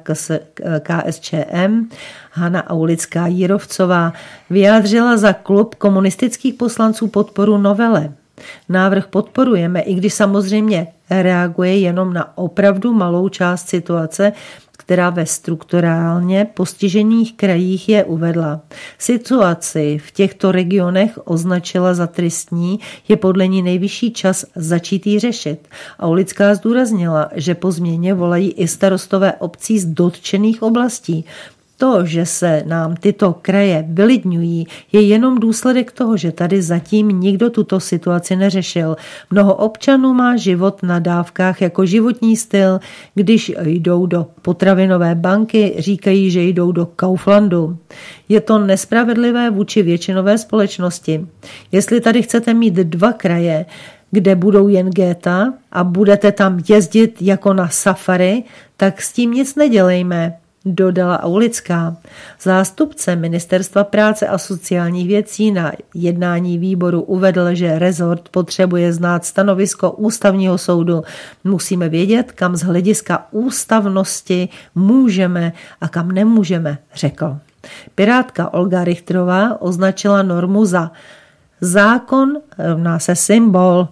K S Č M Hana Aulická-Jírovcová vyjádřila za klub komunistických poslanců podporu novele. Návrh podporujeme, i když samozřejmě reaguje jenom na opravdu malou část situace, která ve strukturálně postižených krajích je uvedla. Situaci v těchto regionech označila za tristní, je podle ní nejvyšší čas začít ji řešit. Aulická zdůraznila, že po změně volají i starostové obcí z dotčených oblastí. To, že se nám tyto kraje vylidňují, je jenom důsledek toho, že tady zatím nikdo tuto situaci neřešil. Mnoho občanů má život na dávkách jako životní styl. Když jdou do potravinové banky, říkají, že jdou do Kauflandu. Je to nespravedlivé vůči většinové společnosti. Jestli tady chcete mít dva kraje, kde budou jen géta a budete tam jezdit jako na safari, tak s tím nic nedělejme, dodala Aulická. Zástupce Ministerstva práce a sociálních věcí na jednání výboru uvedl, že rezort potřebuje znát stanovisko ústavního soudu. Musíme vědět, kam z hlediska ústavnosti můžeme a kam nemůžeme, řekl. Pirátka Olga Richterová označila normu za zákon rovná se symbol.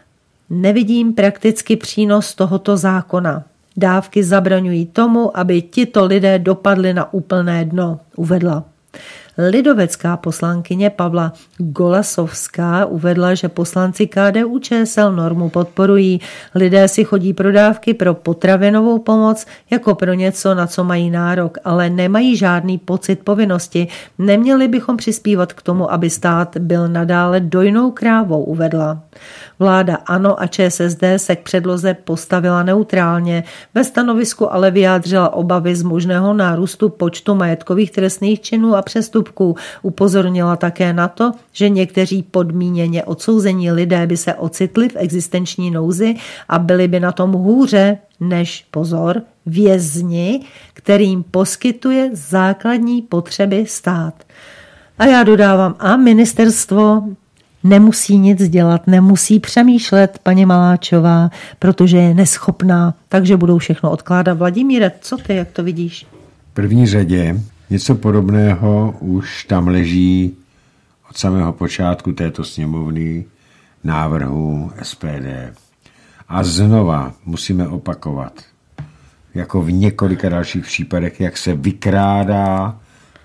Nevidím prakticky přínos tohoto zákona. Dávky zabraňují tomu, aby tito lidé dopadli na úplné dno, uvedla. Lidovecká poslankyně Pavla Golasovská uvedla, že poslanci K D U Č S L normu podporují. Lidé si chodí pro dávky pro potravinovou pomoc jako pro něco, na co mají nárok, ale nemají žádný pocit povinnosti. Neměli bychom přispívat k tomu, aby stát byl nadále dojnou krávou, uvedla. Vláda ANO a Č S S D se k předloze postavila neutrálně. Ve stanovisku ale vyjádřila obavy z možného nárůstu počtu majetkových trestných činů a přestupků. Upozornila také na to, že někteří podmíněně odsouzení lidé by se ocitli v existenční nouzi a byli by na tom hůře než, pozor, vězni, kterým poskytuje základní potřeby stát. A já dodávám, a ministerstvo nemusí nic dělat, nemusí přemýšlet, paní Maláčová, protože je neschopná, takže budou všechno odkládat. Vladimíre, co ty, jak to vidíš? V první řadě něco podobného už tam leží od samého počátku této sněmovny návrhu S P D. A znova musíme opakovat, jako v několika dalších případech, jak se vykrádá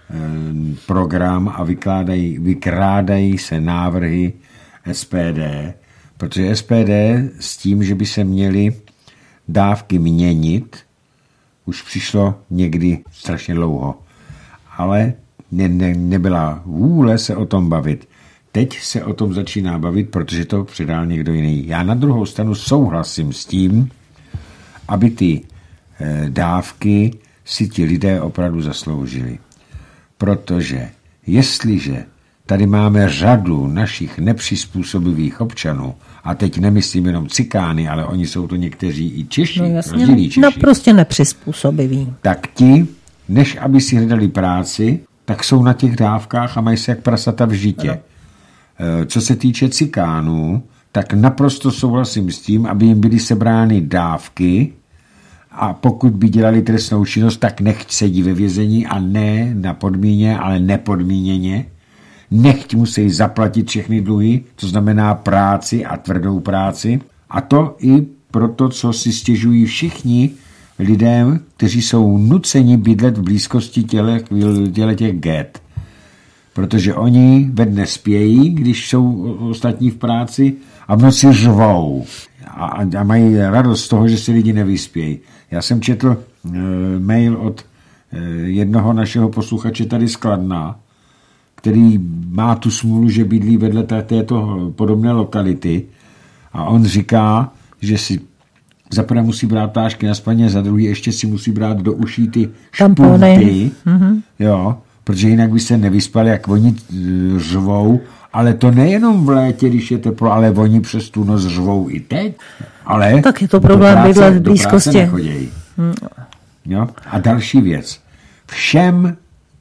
program a vykládají, vykrádají se návrhy S P D, protože S P D s tím, že by se měly dávky měnit, už přišlo někdy strašně dlouho. Ale ne, ne, nebyla vůle se o tom bavit. Teď se o tom začíná bavit, protože to předal někdo jiný. Já na druhou stranu souhlasím s tím, aby ty eh, dávky si ti lidé opravdu zasloužili. Protože jestliže tady máme řadu našich nepřizpůsobivých občanů, a teď nemyslím jenom cikány, ale oni jsou to někteří i Češi, no jasně, rozdílí Češi, no prostě nepřizpůsobiví. Tak ti, než aby si hledali práci, tak jsou na těch dávkách a mají se jak prasata v žitě. Ano. Co se týče cikánů, tak naprosto souhlasím s tím, aby jim byly sebrány dávky a pokud by dělali trestnou činnost, tak nechť sedí ve vězení a ne na podmíně, ale nepodmíněně. Nechť musí zaplatit všechny dluhy, to znamená práci a tvrdou práci. A to i proto, co si stěžují všichni lidem, kteří jsou nuceni bydlet v blízkosti těle, těle těch get. Protože oni ve dne spějí, když jsou ostatní v práci a v noci řvou. A, a mají radost z toho, že si lidi nevyspějí. Já jsem četl e, mail od e, jednoho našeho posluchače tady z Kladna, který má tu smůlu, že bydlí vedle této podobné lokality a on říká, že si za prvé musí brát tášky na spaně, za druhý ještě si musí brát do uší ty špunty, mm-hmm. jo, protože jinak by se nevyspali, jak oni řvou, ale to nejenom v létě, když je teplo, ale oni přes tu noc řvou i teď, ale tak je to problém bydlet v blízkosti. Do práce nechodějí. Mm. Jo? A další věc. Všem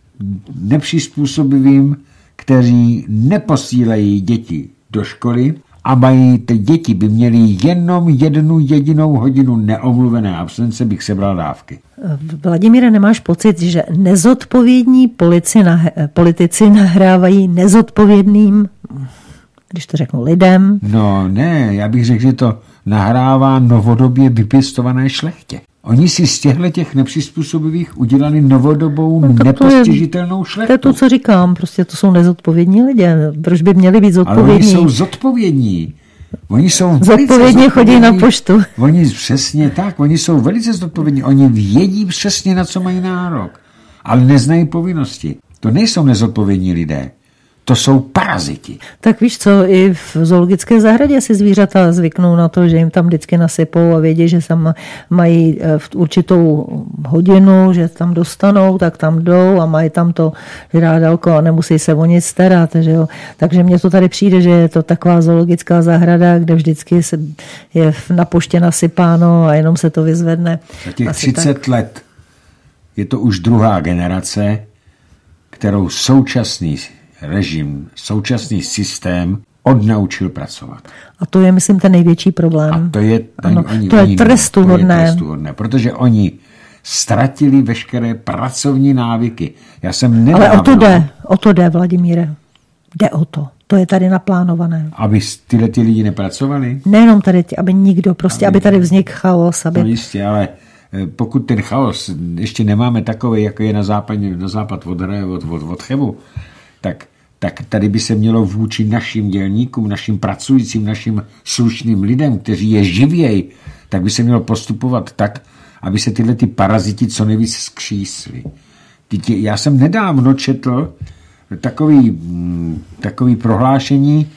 nepřizpůsobivým, kteří neposílají děti do školy a mají, ty děti by měly jenom jednu jedinou hodinu neomluvené absence, bych sebral dávky. Vladimíre, nemáš pocit, že nezodpovědní politici, politici nahrávají nezodpovědným, když to řeknu, lidem? No ne, já bych řekl, že to nahrává novodobě vypěstované šlechtě. Oni si z těchto těch nepřizpůsobivých udělali novodobou no, nepostižitelnou šlechtu. To je to, co říkám, prostě to jsou nezodpovědní lidé. Proč by měli být zodpovědní? Ale oni jsou zodpovědní. Oni jsou zodpovědně chodí na poštu. Oni přesně tak, oni jsou velice zodpovědní. Oni vědí přesně, na co mají nárok. ale neznají povinnosti. To nejsou nezodpovědní lidé. To jsou paraziti. Tak víš co, i v zoologické zahradě si zvířata zvyknou na to, že jim tam vždycky nasypou a vědí, že tam mají v určitou hodinu, že tam dostanou, tak tam jdou a mají tam to žrádalko a nemusí se o nic starat. Že jo. Takže mně to tady přijde, že je to taková zoologická zahrada, kde vždycky se je na poště nasypáno a jenom se to vyzvedne. Za těch třicet tak. let je to už druhá generace, kterou současný režim, současný systém odnaučil pracovat. A to je, myslím, ten největší problém. A to je, ano, oni, to je oni, trestuhodné. To je trestuhodné, protože oni ztratili veškeré pracovní návyky. Já jsem nedávno... Ale o to jde, o to jde, Vladimíre. Jde o to. To je tady naplánované. Aby tyhle ty lidi nepracovali? Nejenom tady, aby nikdo, prostě, aby, aby tady vznikl chaos. Aby... No jistě, ale pokud ten chaos ještě nemáme takový, jako je na, západě, na západ od Hraje, od, od, od Chebu, tak, tak tady by se mělo vůči našim dělníkům, našim pracujícím, našim slušným lidem, kteří je živějí, tak by se mělo postupovat tak, aby se tyhle ty paraziti co nejvíc skřísli. Já jsem nedávno četl takový, takový prohlášení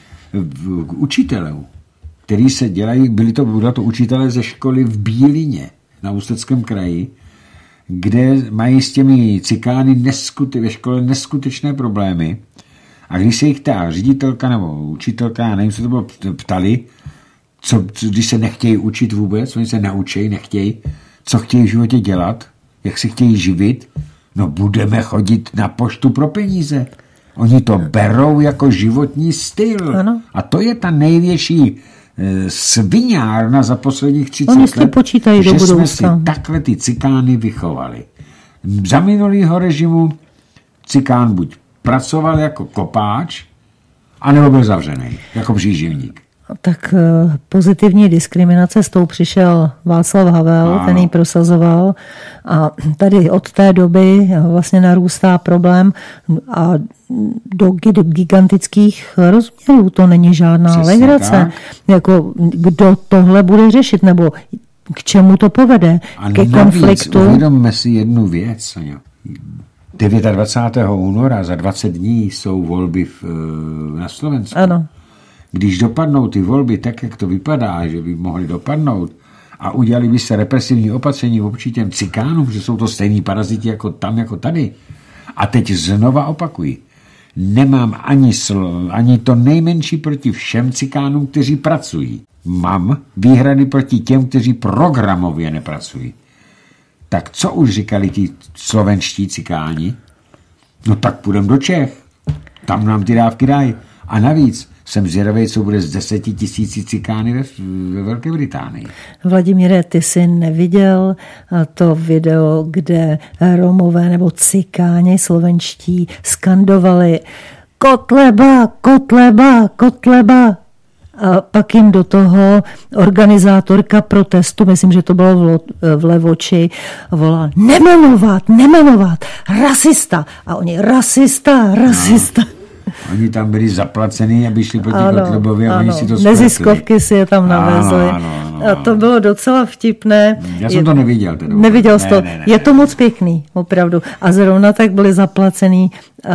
učitelů, který se dělají, byli to, byli to učitelé ze školy v Bílině na Ústeckém kraji, kde mají s těmi cikány neskuty, ve škole neskutečné problémy. A když se jich ta ředitelka nebo učitelka, nevím, co to bylo, ptali, co, když se nechtějí učit vůbec, oni se naučí, nechtějí, co chtějí v životě dělat, jak se chtějí živit, no budeme chodit na poštu pro peníze. Oni to berou jako životní styl. Ano. A to je ta největší sviňárna za posledních třicet Oni let, počítají že do jsme si takhle ty cikány vychovali. Za minulýho režimu cikán buď pracoval jako kopáč, anebo byl zavřený, jako příživník. Tak pozitivní diskriminace, s tou přišel Václav Havel, ano. Ten ji prosazoval a tady od té doby vlastně narůstá problém a do gigantických rozměrů. To není žádná Přesně legrace. Tak. Jako, kdo tohle bude řešit, nebo k čemu to povede? A ke navíc, konfliktu? uvědomme si jednu věc, Soňo. dvacátého devátého února za dvacet dní jsou volby v, na Slovensku. Ano. Když dopadnou ty volby tak, jak to vypadá, že by mohly dopadnout a udělali by se represivní opatření vůči těm cikánům, že jsou to stejný paraziti jako tam, jako tady. A teď znova opakuji, nemám ani, sl- ani to nejmenší proti všem cikánům, kteří pracují. Mám výhrady proti těm, kteří programově nepracují. Tak co už říkali ti slovenští cikáni? No tak půjdem do Čech. Tam nám ty dávky dají. A navíc jsem zvědavý, co bude z deseti tisíci cikány ve, ve Velké Británii. Vladimíre, ty jsi neviděl to video, kde Romové nebo cikáni slovenští skandovali Kotleba, Kotleba, Kotleba. A pak jim do toho organizátorka protestu, myslím, že to bylo v Levoči, volala nemenovat, nemenovat, rasista. A oni rasista, rasista. No. Oni tam byli zaplacený, aby šli proti Kotlebovi a oni si to spletli. Neziskovky si je tam navezli. Ano, ano, ano, ano. A to bylo docela vtipné. Já jsem je, to neviděl. Teda. Neviděl jsi ne, to. Ne, ne, je to moc pěkný, opravdu. A zrovna tak byli zaplacený a,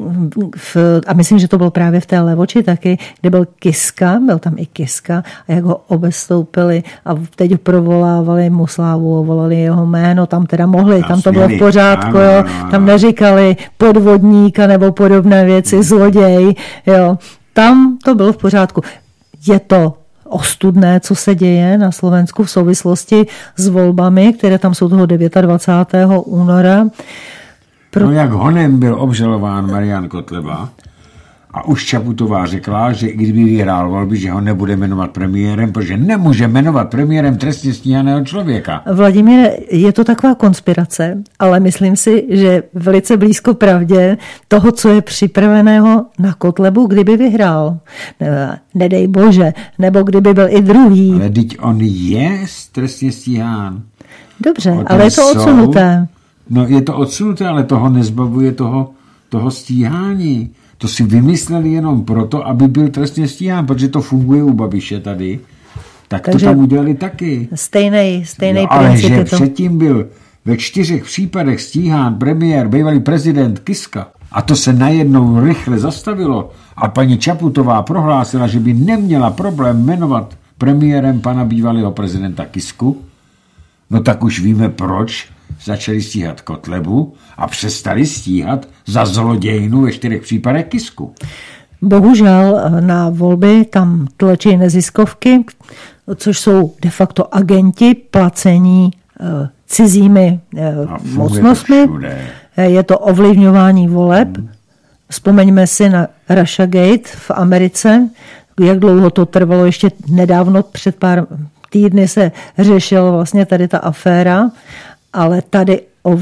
v, a myslím, že to bylo právě v té Levoči taky, kde byl Kiska, byl tam i Kiska a jak ho obestoupili a teď provolávali mu slávu, volali jeho jméno, tam teda mohli, tam to bylo v pořádku, ano, jo. Tam neříkali podvodníka nebo podobné věci, zloděj, jo. Tam to bylo v pořádku. Je to ostudné, co se děje na Slovensku v souvislosti s volbami, které tam jsou toho dvacátého devátého února. Pro... No jak honem byl obžalován Marian Kotleba a už Čaputová řekla, že i kdyby vyhrál volby, že ho nebude jmenovat premiérem, protože nemůže jmenovat premiérem trestně stíhaného člověka. Vladimíre, je to taková konspirace, ale myslím si, že velice blízko pravdě toho, co je připraveného na Kotlebu, kdyby vyhrál. Nedej bože, nebo kdyby byl i druhý. Ale teď on je trestně stíhán. Dobře, ale je to odsunuté. No je to odsunuté, ale toho nezbavuje toho, toho stíhání. To si vymysleli jenom proto, aby byl trestně stíhán, protože to funguje u Babiše tady. Tak takže to tam udělali taky. Stejnej, stejnej no, ale princip. že to... předtím byl ve čtyřech případech stíhán premiér, bývalý prezident Kiska. A to se najednou rychle zastavilo a paní Čaputová prohlásila, že by neměla problém jmenovat premiérem pana bývalého prezidenta Kisku. No tak už víme, proč začali stíhat Kotlebu a přestali stíhat za zlodějnu ve čtyřech případech Kisku. Bohužel na volby tam tlačí neziskovky, což jsou de facto agenti placení cizími mocnostmi. Je to ovlivňování voleb. Hmm. Vzpomeňme si na Russiagate v Americe, jak dlouho to trvalo, ještě nedávno, před pár týdny se řešila vlastně tady ta aféra, ale tady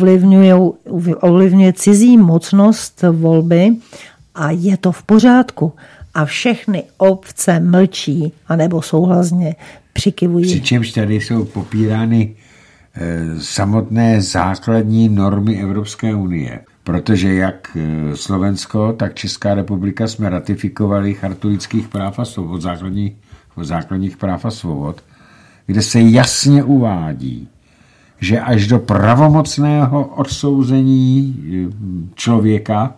ovlivňuje cizí mocnost volby a je to v pořádku. A všechny obce mlčí, anebo souhlasně přikivují. Přičemž tady jsou popírány samotné základní normy Evropské unie. Protože jak Slovensko, tak Česká republika jsme ratifikovali chartu lidských práv a svobod, základních, základních práv a svobod, kde se jasně uvádí, že až do pravomocného odsouzení člověka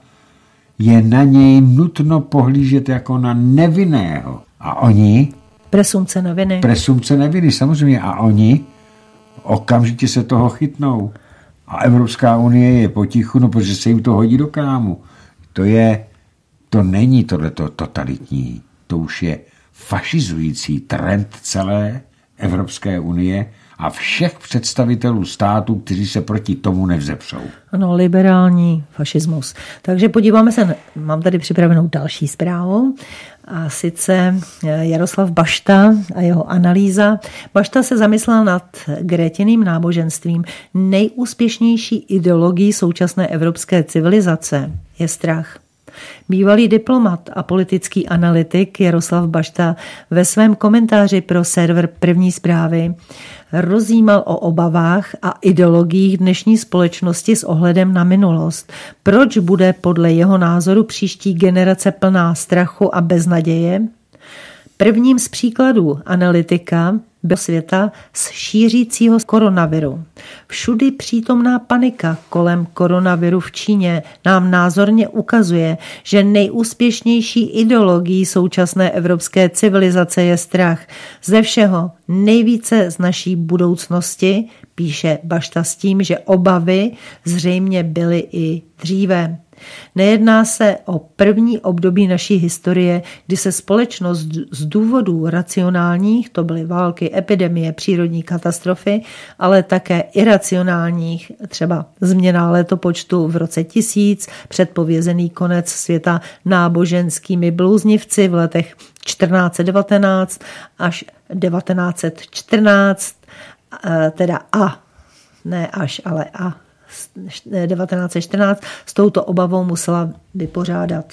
je na něj nutno pohlížet jako na nevinného. A oni... Presumce neviny. Presumce neviny, samozřejmě. A oni okamžitě se toho chytnou. A Evropská unie je potichu, no protože se jim to hodí do krámu. To je, to není tohleto totalitní, to už je fašizující trend celé Evropské unie a všech představitelů států, kteří se proti tomu nevzepřou. Ano, liberální fašismus. Takže podíváme se, mám tady připravenou další zprávu, a sice Jaroslav Bašta a jeho analýza. Bašta se zamyslel nad Grétiným náboženstvím. Nejúspěšnější ideologií současné evropské civilizace je strach. Bývalý diplomat a politický analytik Jaroslav Bašta ve svém komentáři pro server První zprávy rozjímal o obavách a ideologiích dnešní společnosti s ohledem na minulost. Proč bude podle jeho názoru příští generace plná strachu a beznaděje? Prvním z příkladů analytika byl světa z šířícího koronaviru. Všudy přítomná panika kolem koronaviru v Číně nám názorně ukazuje, že nejúspěšnější ideologií současné evropské civilizace je strach. Ze všeho nejvíce z naší budoucnosti, píše Bašta s tím, že obavy zřejmě byly i dříve. Nejedná se o první období naší historie, kdy se společnost z důvodů racionálních, to byly války, epidemie, přírodní katastrofy, ale také iracionálních, třeba změna letopočtu v roce tisíc, předpovězený konec světa náboženskými blouznivci v letech čtrnáct set devatenáct až devatenáct set čtrnáct, teda a, ne až, ale a. devatenáct set čtrnáct s touto obavou musela vypořádat.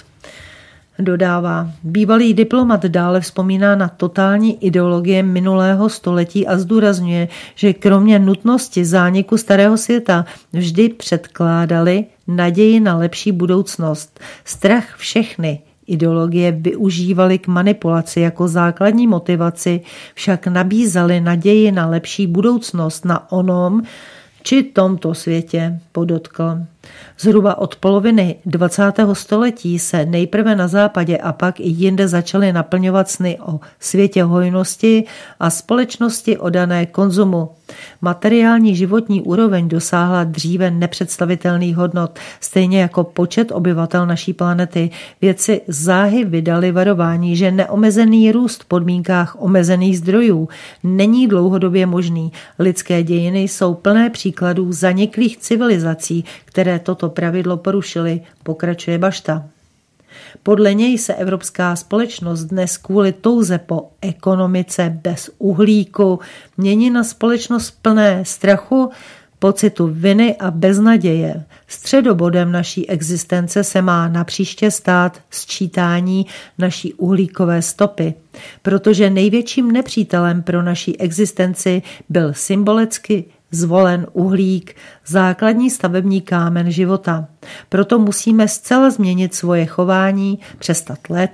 Dodává, bývalý diplomat dále vzpomíná na totální ideologie minulého století a zdůrazňuje, že kromě nutnosti zániku starého světa vždy předkládali naději na lepší budoucnost. Strach všechny ideologie využívali k manipulaci jako základní motivaci, však nabízely naději na lepší budoucnost na onom či tomto světě, podotkl. Zhruba od poloviny dvacátého století se nejprve na západě a pak i jinde začaly naplňovat sny o světě hojnosti a společnosti oddané konzumu. Materiální životní úroveň dosáhla dříve nepředstavitelných hodnot, stejně jako počet obyvatel naší planety. Vědci záhy vydali varování, že neomezený růst v podmínkách omezených zdrojů není dlouhodobě možný. Lidské dějiny jsou plné příkladů zaniklých civilizací, které toto pravidlo porušily, pokračuje Bašta. Podle něj se evropská společnost dnes kvůli touze po ekonomice bez uhlíku mění na společnost plné strachu, pocitu viny a beznaděje. Středobodem naší existence se má napříště stát sčítání naší uhlíkové stopy, protože největším nepřítelem pro naší existenci byl symbolicky zvolen uhlík, základní stavební kámen života. Proto musíme zcela změnit svoje chování, přestat létat,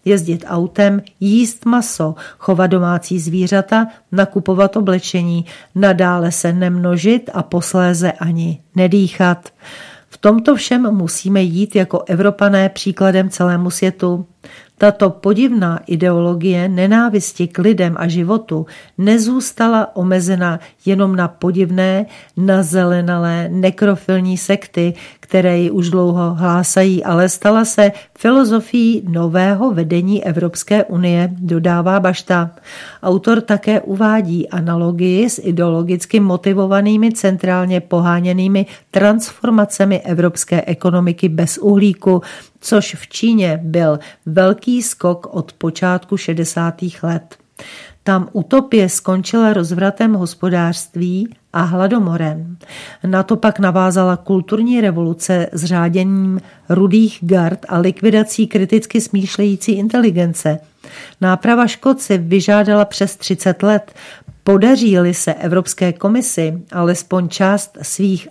jezdit autem, jíst maso, chovat domácí zvířata, nakupovat oblečení, nadále se nemnožit a posléze ani nedýchat. V tomto všem musíme jít jako Evropané příkladem celému světu. Tato podivná ideologie nenávisti k lidem a životu nezůstala omezena jenom na podivné, nazelenalé, nekrofilní sekty, které ji už dlouho hlásají, ale stala se filozofií nového vedení Evropské unie, dodává Bašta. Autor také uvádí analogii s ideologicky motivovanými centrálně poháněnými transformacemi evropské ekonomiky bez uhlíku, což v Číně byl velký skok od počátku šedesátých let. Tam utopie skončila rozvratem hospodářství a hladomorem. Na to pak navázala kulturní revoluce s řáděním rudých gard a likvidací kriticky smýšlející inteligence. Náprava škod si vyžádala přes třicet let. Podaří-li se Evropské komisi alespoň část svých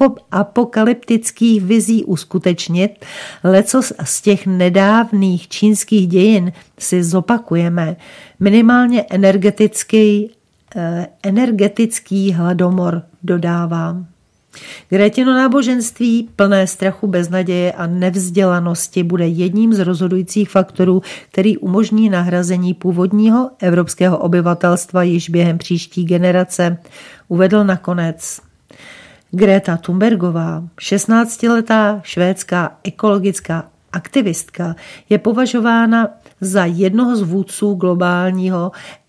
apokalyptických vizí uskutečnit, lecos z těch nedávných čínských dějin si zopakujeme, minimálně energetický, eh, energetický hladomor, dodává. Grétino náboženství plné strachu, beznaděje a nevzdělanosti bude jedním z rozhodujících faktorů, který umožní nahrazení původního evropského obyvatelstva již během příští generace, uvedl nakonec. Greta Thunbergová, šestnáctiletá švédská ekologická aktivistka, je považována za jednoho z vůdců globálního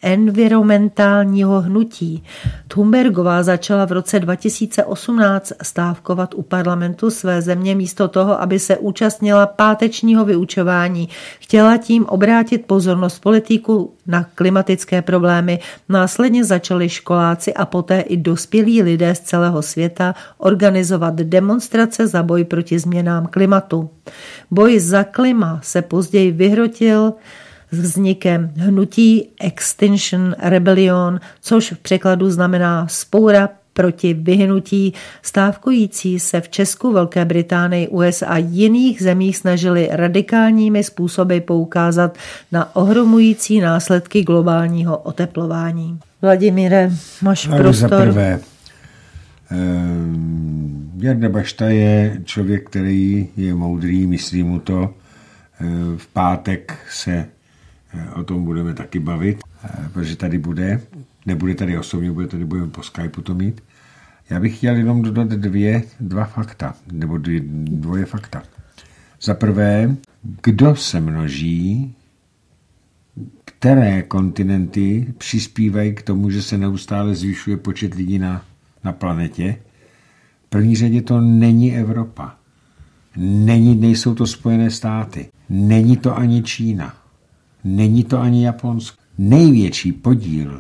environmentálního hnutí. Thunbergová začala v roce dva tisíce osmnáct stávkovat u parlamentu své země místo toho, aby se účastnila pátečního vyučování. Chtěla tím obrátit pozornost politiků na klimatické problémy. Následně začali školáci a poté i dospělí lidé z celého světa organizovat demonstrace za boj proti změnám klimatu. Boj za klima se později vyhrotil s vznikem hnutí Extinction Rebellion, což v překladu znamená vzpoura proti vyhnutí. Stávkující se v Česku, Velké Británii, U S A a jiných zemích snažili radikálními způsoby poukázat na ohromující následky globálního oteplování. Vladimíre, máš Ale prostor. Za prvé, Jarda Bašta je člověk, který je moudrý, myslí mu to. V pátek se o tom budeme taky bavit, protože tady bude, nebude tady osobně, bude tady budeme po Skypeu to mít. Já bych chtěl jenom dodat dvě, dva fakta, nebo dvě, dvoje fakta. Za prvé, kdo se množí, které kontinenty přispívají k tomu, že se neustále zvyšuje počet lidí na, na planetě. V první řadě to není Evropa. Není, nejsou to Spojené státy. Není to ani Čína. Není to ani Japonsko. Největší podíl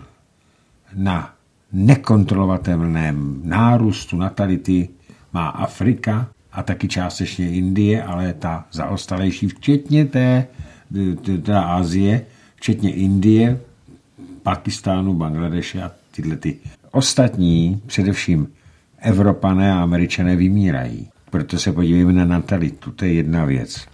na nekontrolovatelném nárůstu natality má Afrika a taky částečně Indie, ale ta zaostalejší, včetně té, té Asie, včetně Indie, Pakistánu, Bangladeše a tyhle ty. Ostatní, především Evropané a Američané, vymírají. Proto se podívejme na natalitu, to je jedna věc.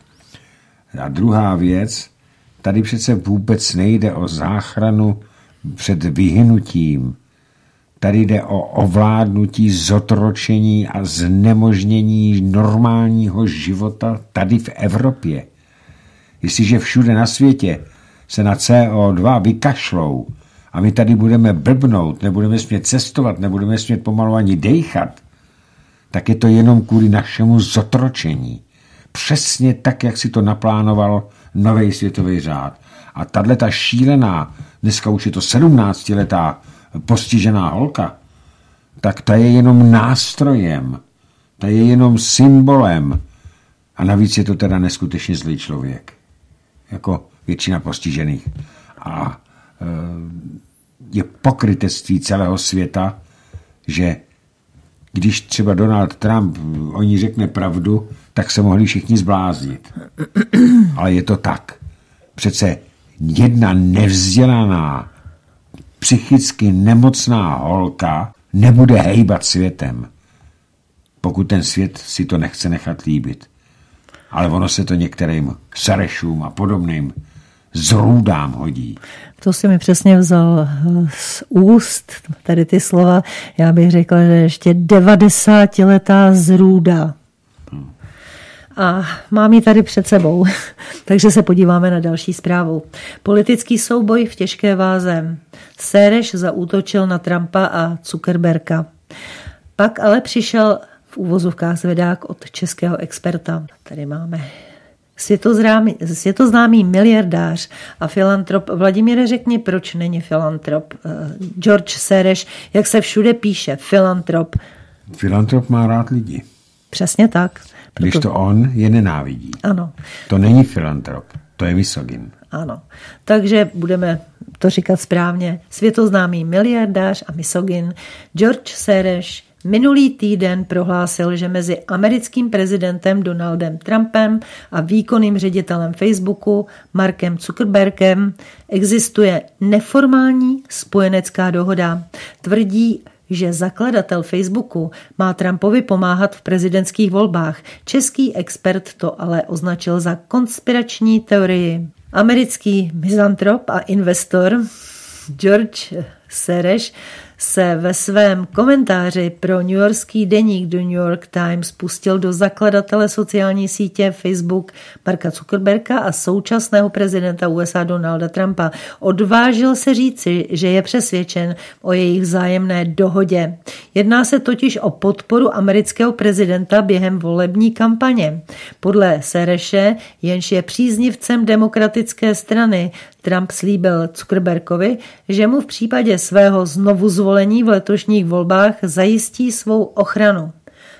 A druhá věc, tady přece vůbec nejde o záchranu před vyhnutím. Tady jde o ovládnutí, zotročení a znemožnění normálního života tady v Evropě. Jestliže všude na světě se na C O dva vykašlou a my tady budeme blbnout, nebudeme smět cestovat, nebudeme smět pomalu ani dejchat, tak je to jenom kvůli našemu zotročení. Přesně tak, jak si to naplánoval nový světový řád. A tato šílená, dneska už je to sedmnáctiletá postižená holka, tak ta je jenom nástrojem, ta je jenom symbolem. A navíc je to teda neskutečně zlý člověk. Jako většina postižených. A e, je pokrytectví celého světa, že když třeba Donald Trump o ní řekne pravdu, tak se mohli všichni zbláznit. Ale je to tak. Přece jedna nevzdělaná, psychicky nemocná holka nebude hejbat světem, pokud ten svět si to nechce nechat líbit. Ale ono se to některým Sarešům a podobným zrůdám hodí. To si mi přesně vzal z úst, tady ty slova. Já bych řekla, že ještě devadesátiletá zrůda. A mám ji tady před sebou, takže se podíváme na další zprávu. Politický souboj v těžké váze. Sereš zaútočil na Trumpa a Zuckerberga. Pak ale přišel v úvozovkách zvedák od českého experta. Tady máme světoznámý, světoznámý miliardář a filantrop. Vladimíre, řekni, proč není filantrop. George Sereš, jak se všude píše, filantrop. Filantrop má rád lidi. Přesně tak. Proto... Když to on je nenávidí. Ano. To není filantrop, to je misogyn. Ano. Takže budeme to říkat správně. Světoznámý miliardář a misogyn George Sereš minulý týden prohlásil, že mezi americkým prezidentem Donaldem Trumpem a výkonným ředitelem Facebooku Markem Zuckerbergem existuje neformální spojenecká dohoda. Tvrdí, že zakladatel Facebooku má Trumpovi pomáhat v prezidentských volbách. Český expert to ale označil za konspirační teorii. Americký mizantrop a investor George Sereš se ve svém komentáři pro newyorský deník The New York Times pustil do zakladatele sociální sítě Facebook Marka Zuckerberga a současného prezidenta U S A Donalda Trumpa. Odvážil se říci, že je přesvědčen o jejich vzájemné dohodě. Jedná se totiž o podporu amerického prezidenta během volební kampaně. Podle Sereše, jenž je příznivcem demokratické strany, Trump slíbil Zuckerbergovi, že mu v případě svého znovu zvolení v letošních volbách zajistí svou ochranu.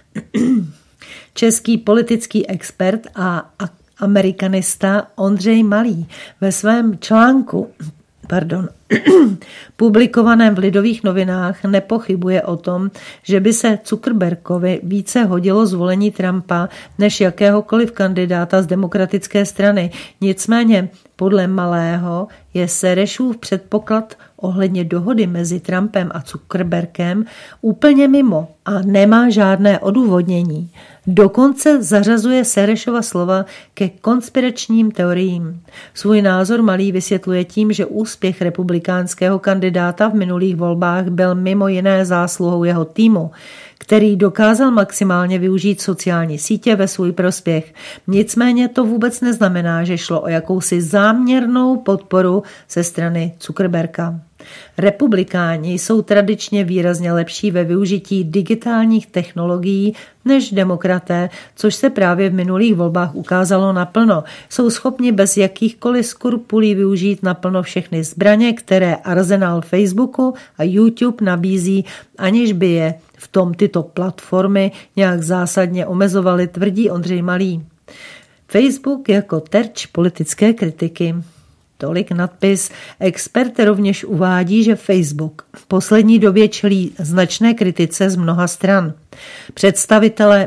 Český politický expert a amerikanista Ondřej Malý ve svém článku pardon, publikovaném v Lidových novinách nepochybuje o tom, že by se Zuckerbergovi více hodilo zvolení Trumpa než jakéhokoliv kandidáta z demokratické strany. Nicméně podle Malého je Serešův předpoklad ohledně dohody mezi Trumpem a Zuckerbergem úplně mimo a nemá žádné odůvodnění. Dokonce zařazuje Serešova slova ke konspiračním teoriím. Svůj názor Malý vysvětluje tím, že úspěch republikánského kandidáta v minulých volbách byl mimo jiné zásluhou jeho týmu, který dokázal maximálně využít sociální sítě ve svůj prospěch. Nicméně to vůbec neznamená, že šlo o jakousi záměrnou podporu ze strany Zuckerberga. Republikáni jsou tradičně výrazně lepší ve využití digitálních technologií než demokraté, což se právě v minulých volbách ukázalo naplno. Jsou schopni bez jakýchkoliv skrupulí využít naplno všechny zbraně, které arzenál Facebooku a YouTube nabízí, aniž by je v tom tyto platformy nějak zásadně omezovaly, tvrdí Ondřej Malý. Facebook jako terč politické kritiky. Tolik nadpis. Expert rovněž uvádí, že Facebook v poslední době čelí značné kritice z mnoha stran. Představitelé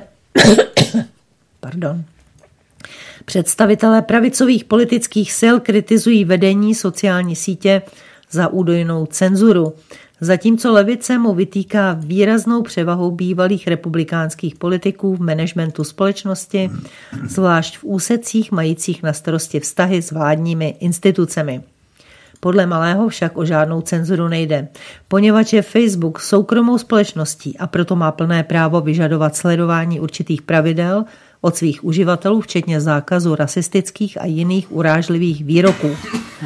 pardon. Představitelé pravicových politických sil kritizují vedení sociální sítě za údajnou cenzuru, zatímco levice mu vytýká výraznou převahu bývalých republikánských politiků v managementu společnosti, zvlášť v úsecích majících na starosti vztahy s vládními institucemi. Podle Malého však o žádnou cenzuru nejde, poněvadž je Facebook soukromou společností a proto má plné právo vyžadovat sledování určitých pravidel od svých uživatelů, včetně zákazu rasistických a jiných urážlivých výroků.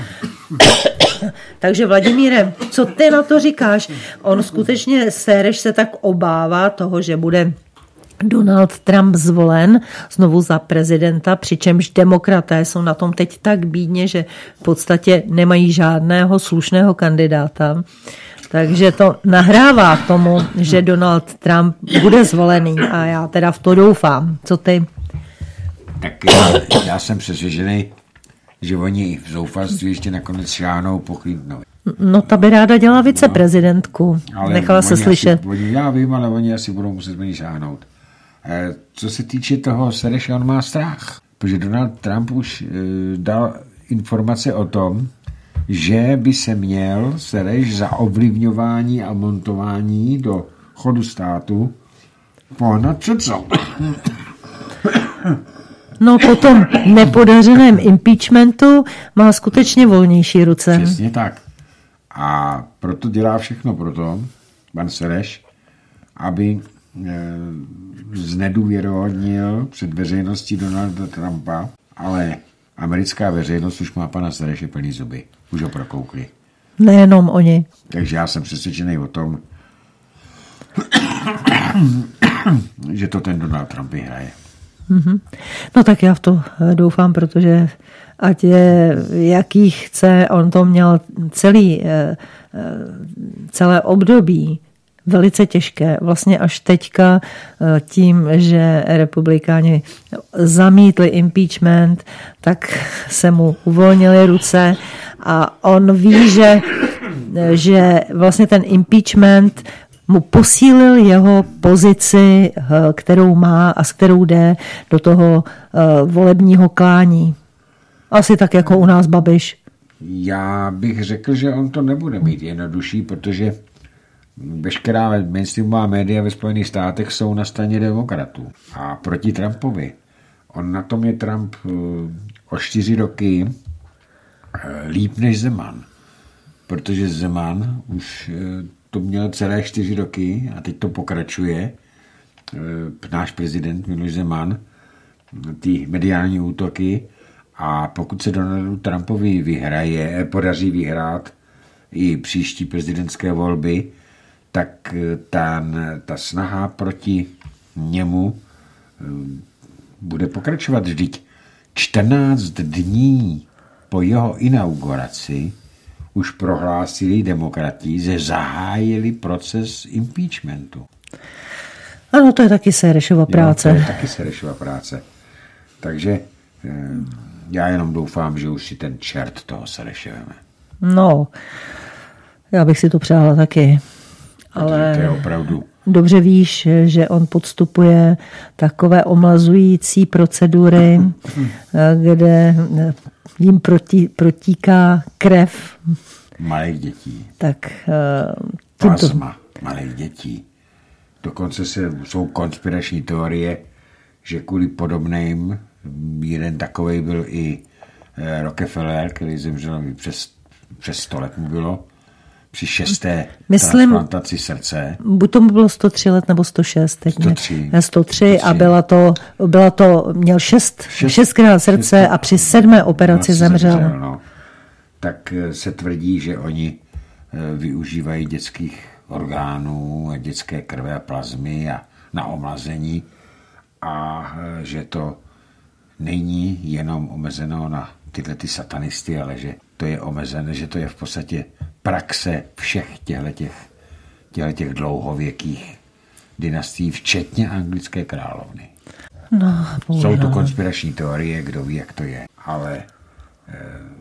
Takže Vladimíre, co ty na to říkáš? On skutečně, Sereš se tak obává toho, že bude Donald Trump zvolen znovu za prezidenta, přičemž demokraté jsou na tom teď tak bídně, že v podstatě nemají žádného slušného kandidáta. Takže to nahrává k tomu, že Donald Trump bude zvolený a já teda v to doufám. Co ty? Tak já, já jsem přesvědčený, že oni v zoufalství ještě nakonec šáhnou po Clintonovi. No ta by ráda dělala viceprezidentku. No, nechala se slyšet. Asi, oni, já vím, ale oni asi budou muset oni šáhnout. E, co se týče toho Sereše, on má strach. Protože Donald Trump už e, dal informace o tom, že by se měl Sereš za ovlivňování a montování do chodu státu pohnat před soud. No po tom nepodařeném impeachmentu má skutečně volnější ruce. Přesně tak. A proto dělá všechno proto, pan Sereš, aby znedůvěrohodnil před veřejností Donalda Trumpa, ale americká veřejnost už má pana Sereše plný zuby. Už ho prokoukli. Nejenom oni. Takže já jsem přesvědčený o tom, že to ten Donald Trump vyhraje. Mm-hmm. No tak já v to doufám, protože ať je jaký chce, on to měl celý, celé období velice těžké. Vlastně až teďka tím, že republikáni zamítli impeachment, tak se mu uvolnily ruce a on ví, že, že vlastně ten impeachment mu posílil jeho pozici, kterou má a s kterou jde do toho volebního klání. Asi tak jako u nás Babiš. Já bych řekl, že on to nebude mít jednodušší, protože veškerá mainstreamová média ve Spojených státech jsou na straně demokratů. A proti Trumpovi. On na tom je Trump o čtyři roky líp než Zeman. Protože Zeman už to měl celé čtyři roky a teď to pokračuje. Náš prezident Miloš Zeman, ty mediální útoky, a pokud se Donaldu Trumpovi vyhraje, podaří vyhrát i příští prezidentské volby, tak ta, ta snaha proti němu bude pokračovat. Vždyť čtrnáct dní po jeho inauguraci už prohlásili demokrati, že zahájili proces impeachmentu. Ano, to je taky Serešova práce. Jo, to je taky Serešova práce. Takže já jenom doufám, že už si ten čert toho Sereše veme. No, já bych si to přála taky. Ale to je opravdu. Dobře víš, že on podstupuje takové omlazující procedury, kde jim protí, protíká krev. Malých dětí. Tak, Plazma malých dětí. Dokonce se, jsou konspirační teorie, že kvůli podobným, jeden takovej byl i Rockefeller, který zemřel přes, přes sto let mu bylo, při šesté Myslím, transplantaci srdce. Buď tomu bylo sto tři let, nebo sto šest. Teď sto tři. sto tři a byla to, byla to měl šest, šest, šestkrát srdce šest, a při sedmé operaci zemřel. zemřel no. Tak se tvrdí, že oni využívají dětských orgánů, dětské krve a plazmy a na omlazení a že to není jenom omezeno na tyhle ty satanisty, ale že to je omezené, že to je v podstatě praxe všech těchto dlouhověkých dynastií, včetně anglické královny. No, jsou to konspirační teorie, kdo ví, jak to je, ale e,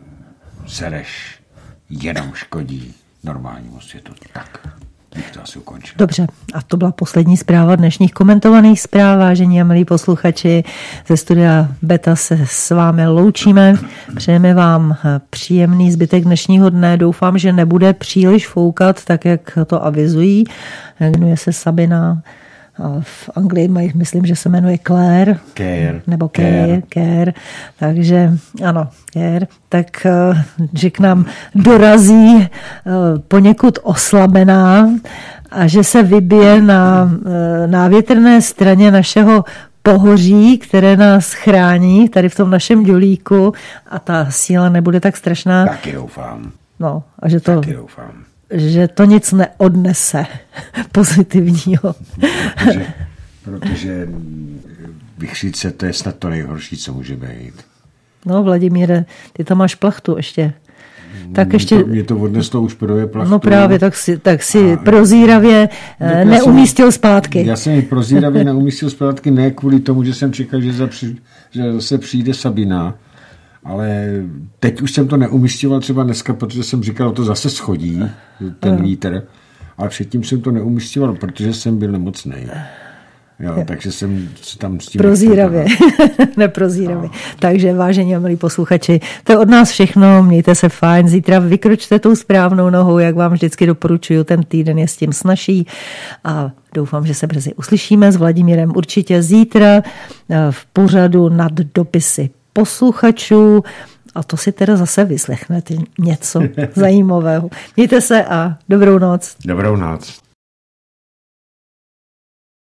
Sereš jenom škodí normálnímu světu. Tak, bych to asi ukončil. Dobře, a to byla poslední zpráva dnešních komentovaných zpráv, vážení a milí posluchači. Ze studia Beta se s vámi loučíme. Přejeme vám příjemný zbytek dnešního dne. Doufám, že nebude příliš foukat, tak jak to avizují. Jmenuje se Sabina. V Anglii mají, myslím, že se jmenuje Claire. Care. Nebo Care. Care. Takže ano, Care. Tak, že k nám dorazí poněkud oslabená a že se vybije na návětrné straně našeho pohoří, které nás chrání tady v tom našem dělíku a ta síla nebude tak strašná. Taky doufám. No, a že to... Taky doufám. že to nic neodnese pozitivního. Protože, protože vychřice, to je snad to nejhorší, co může být. No, Vladimíre, ty tam máš plachtu ještě. Tak mě ještě... To, mě to odneslo už prvé plachtu. No právě, tak si, tak si a, prozíravě tak neumístil jsem, zpátky. Já jsem ji prozíravě neumístil zpátky, ne kvůli tomu, že jsem čekal, že, zapři, že zase přijde Sabina, ale teď už jsem to neumístěval třeba dneska, protože jsem říkal, to zase schodí, ten vítr, ale předtím jsem to neumístěval, protože jsem byl nemocnej. Jo, jo. Takže jsem tam s tím... Prozíravě, neprozíravě. No. Takže vážení a milí posluchači, to je od nás všechno, mějte se fajn, zítra vykročte tou správnou nohou, jak vám vždycky doporučuju, ten týden je s tím snažší a doufám, že se brzy uslyšíme s Vladimírem určitě zítra v pořadu Nad dopisy posluchačů a to si teda zase vyslechnete něco zajímavého. Mějte se a dobrou noc. Dobrou noc.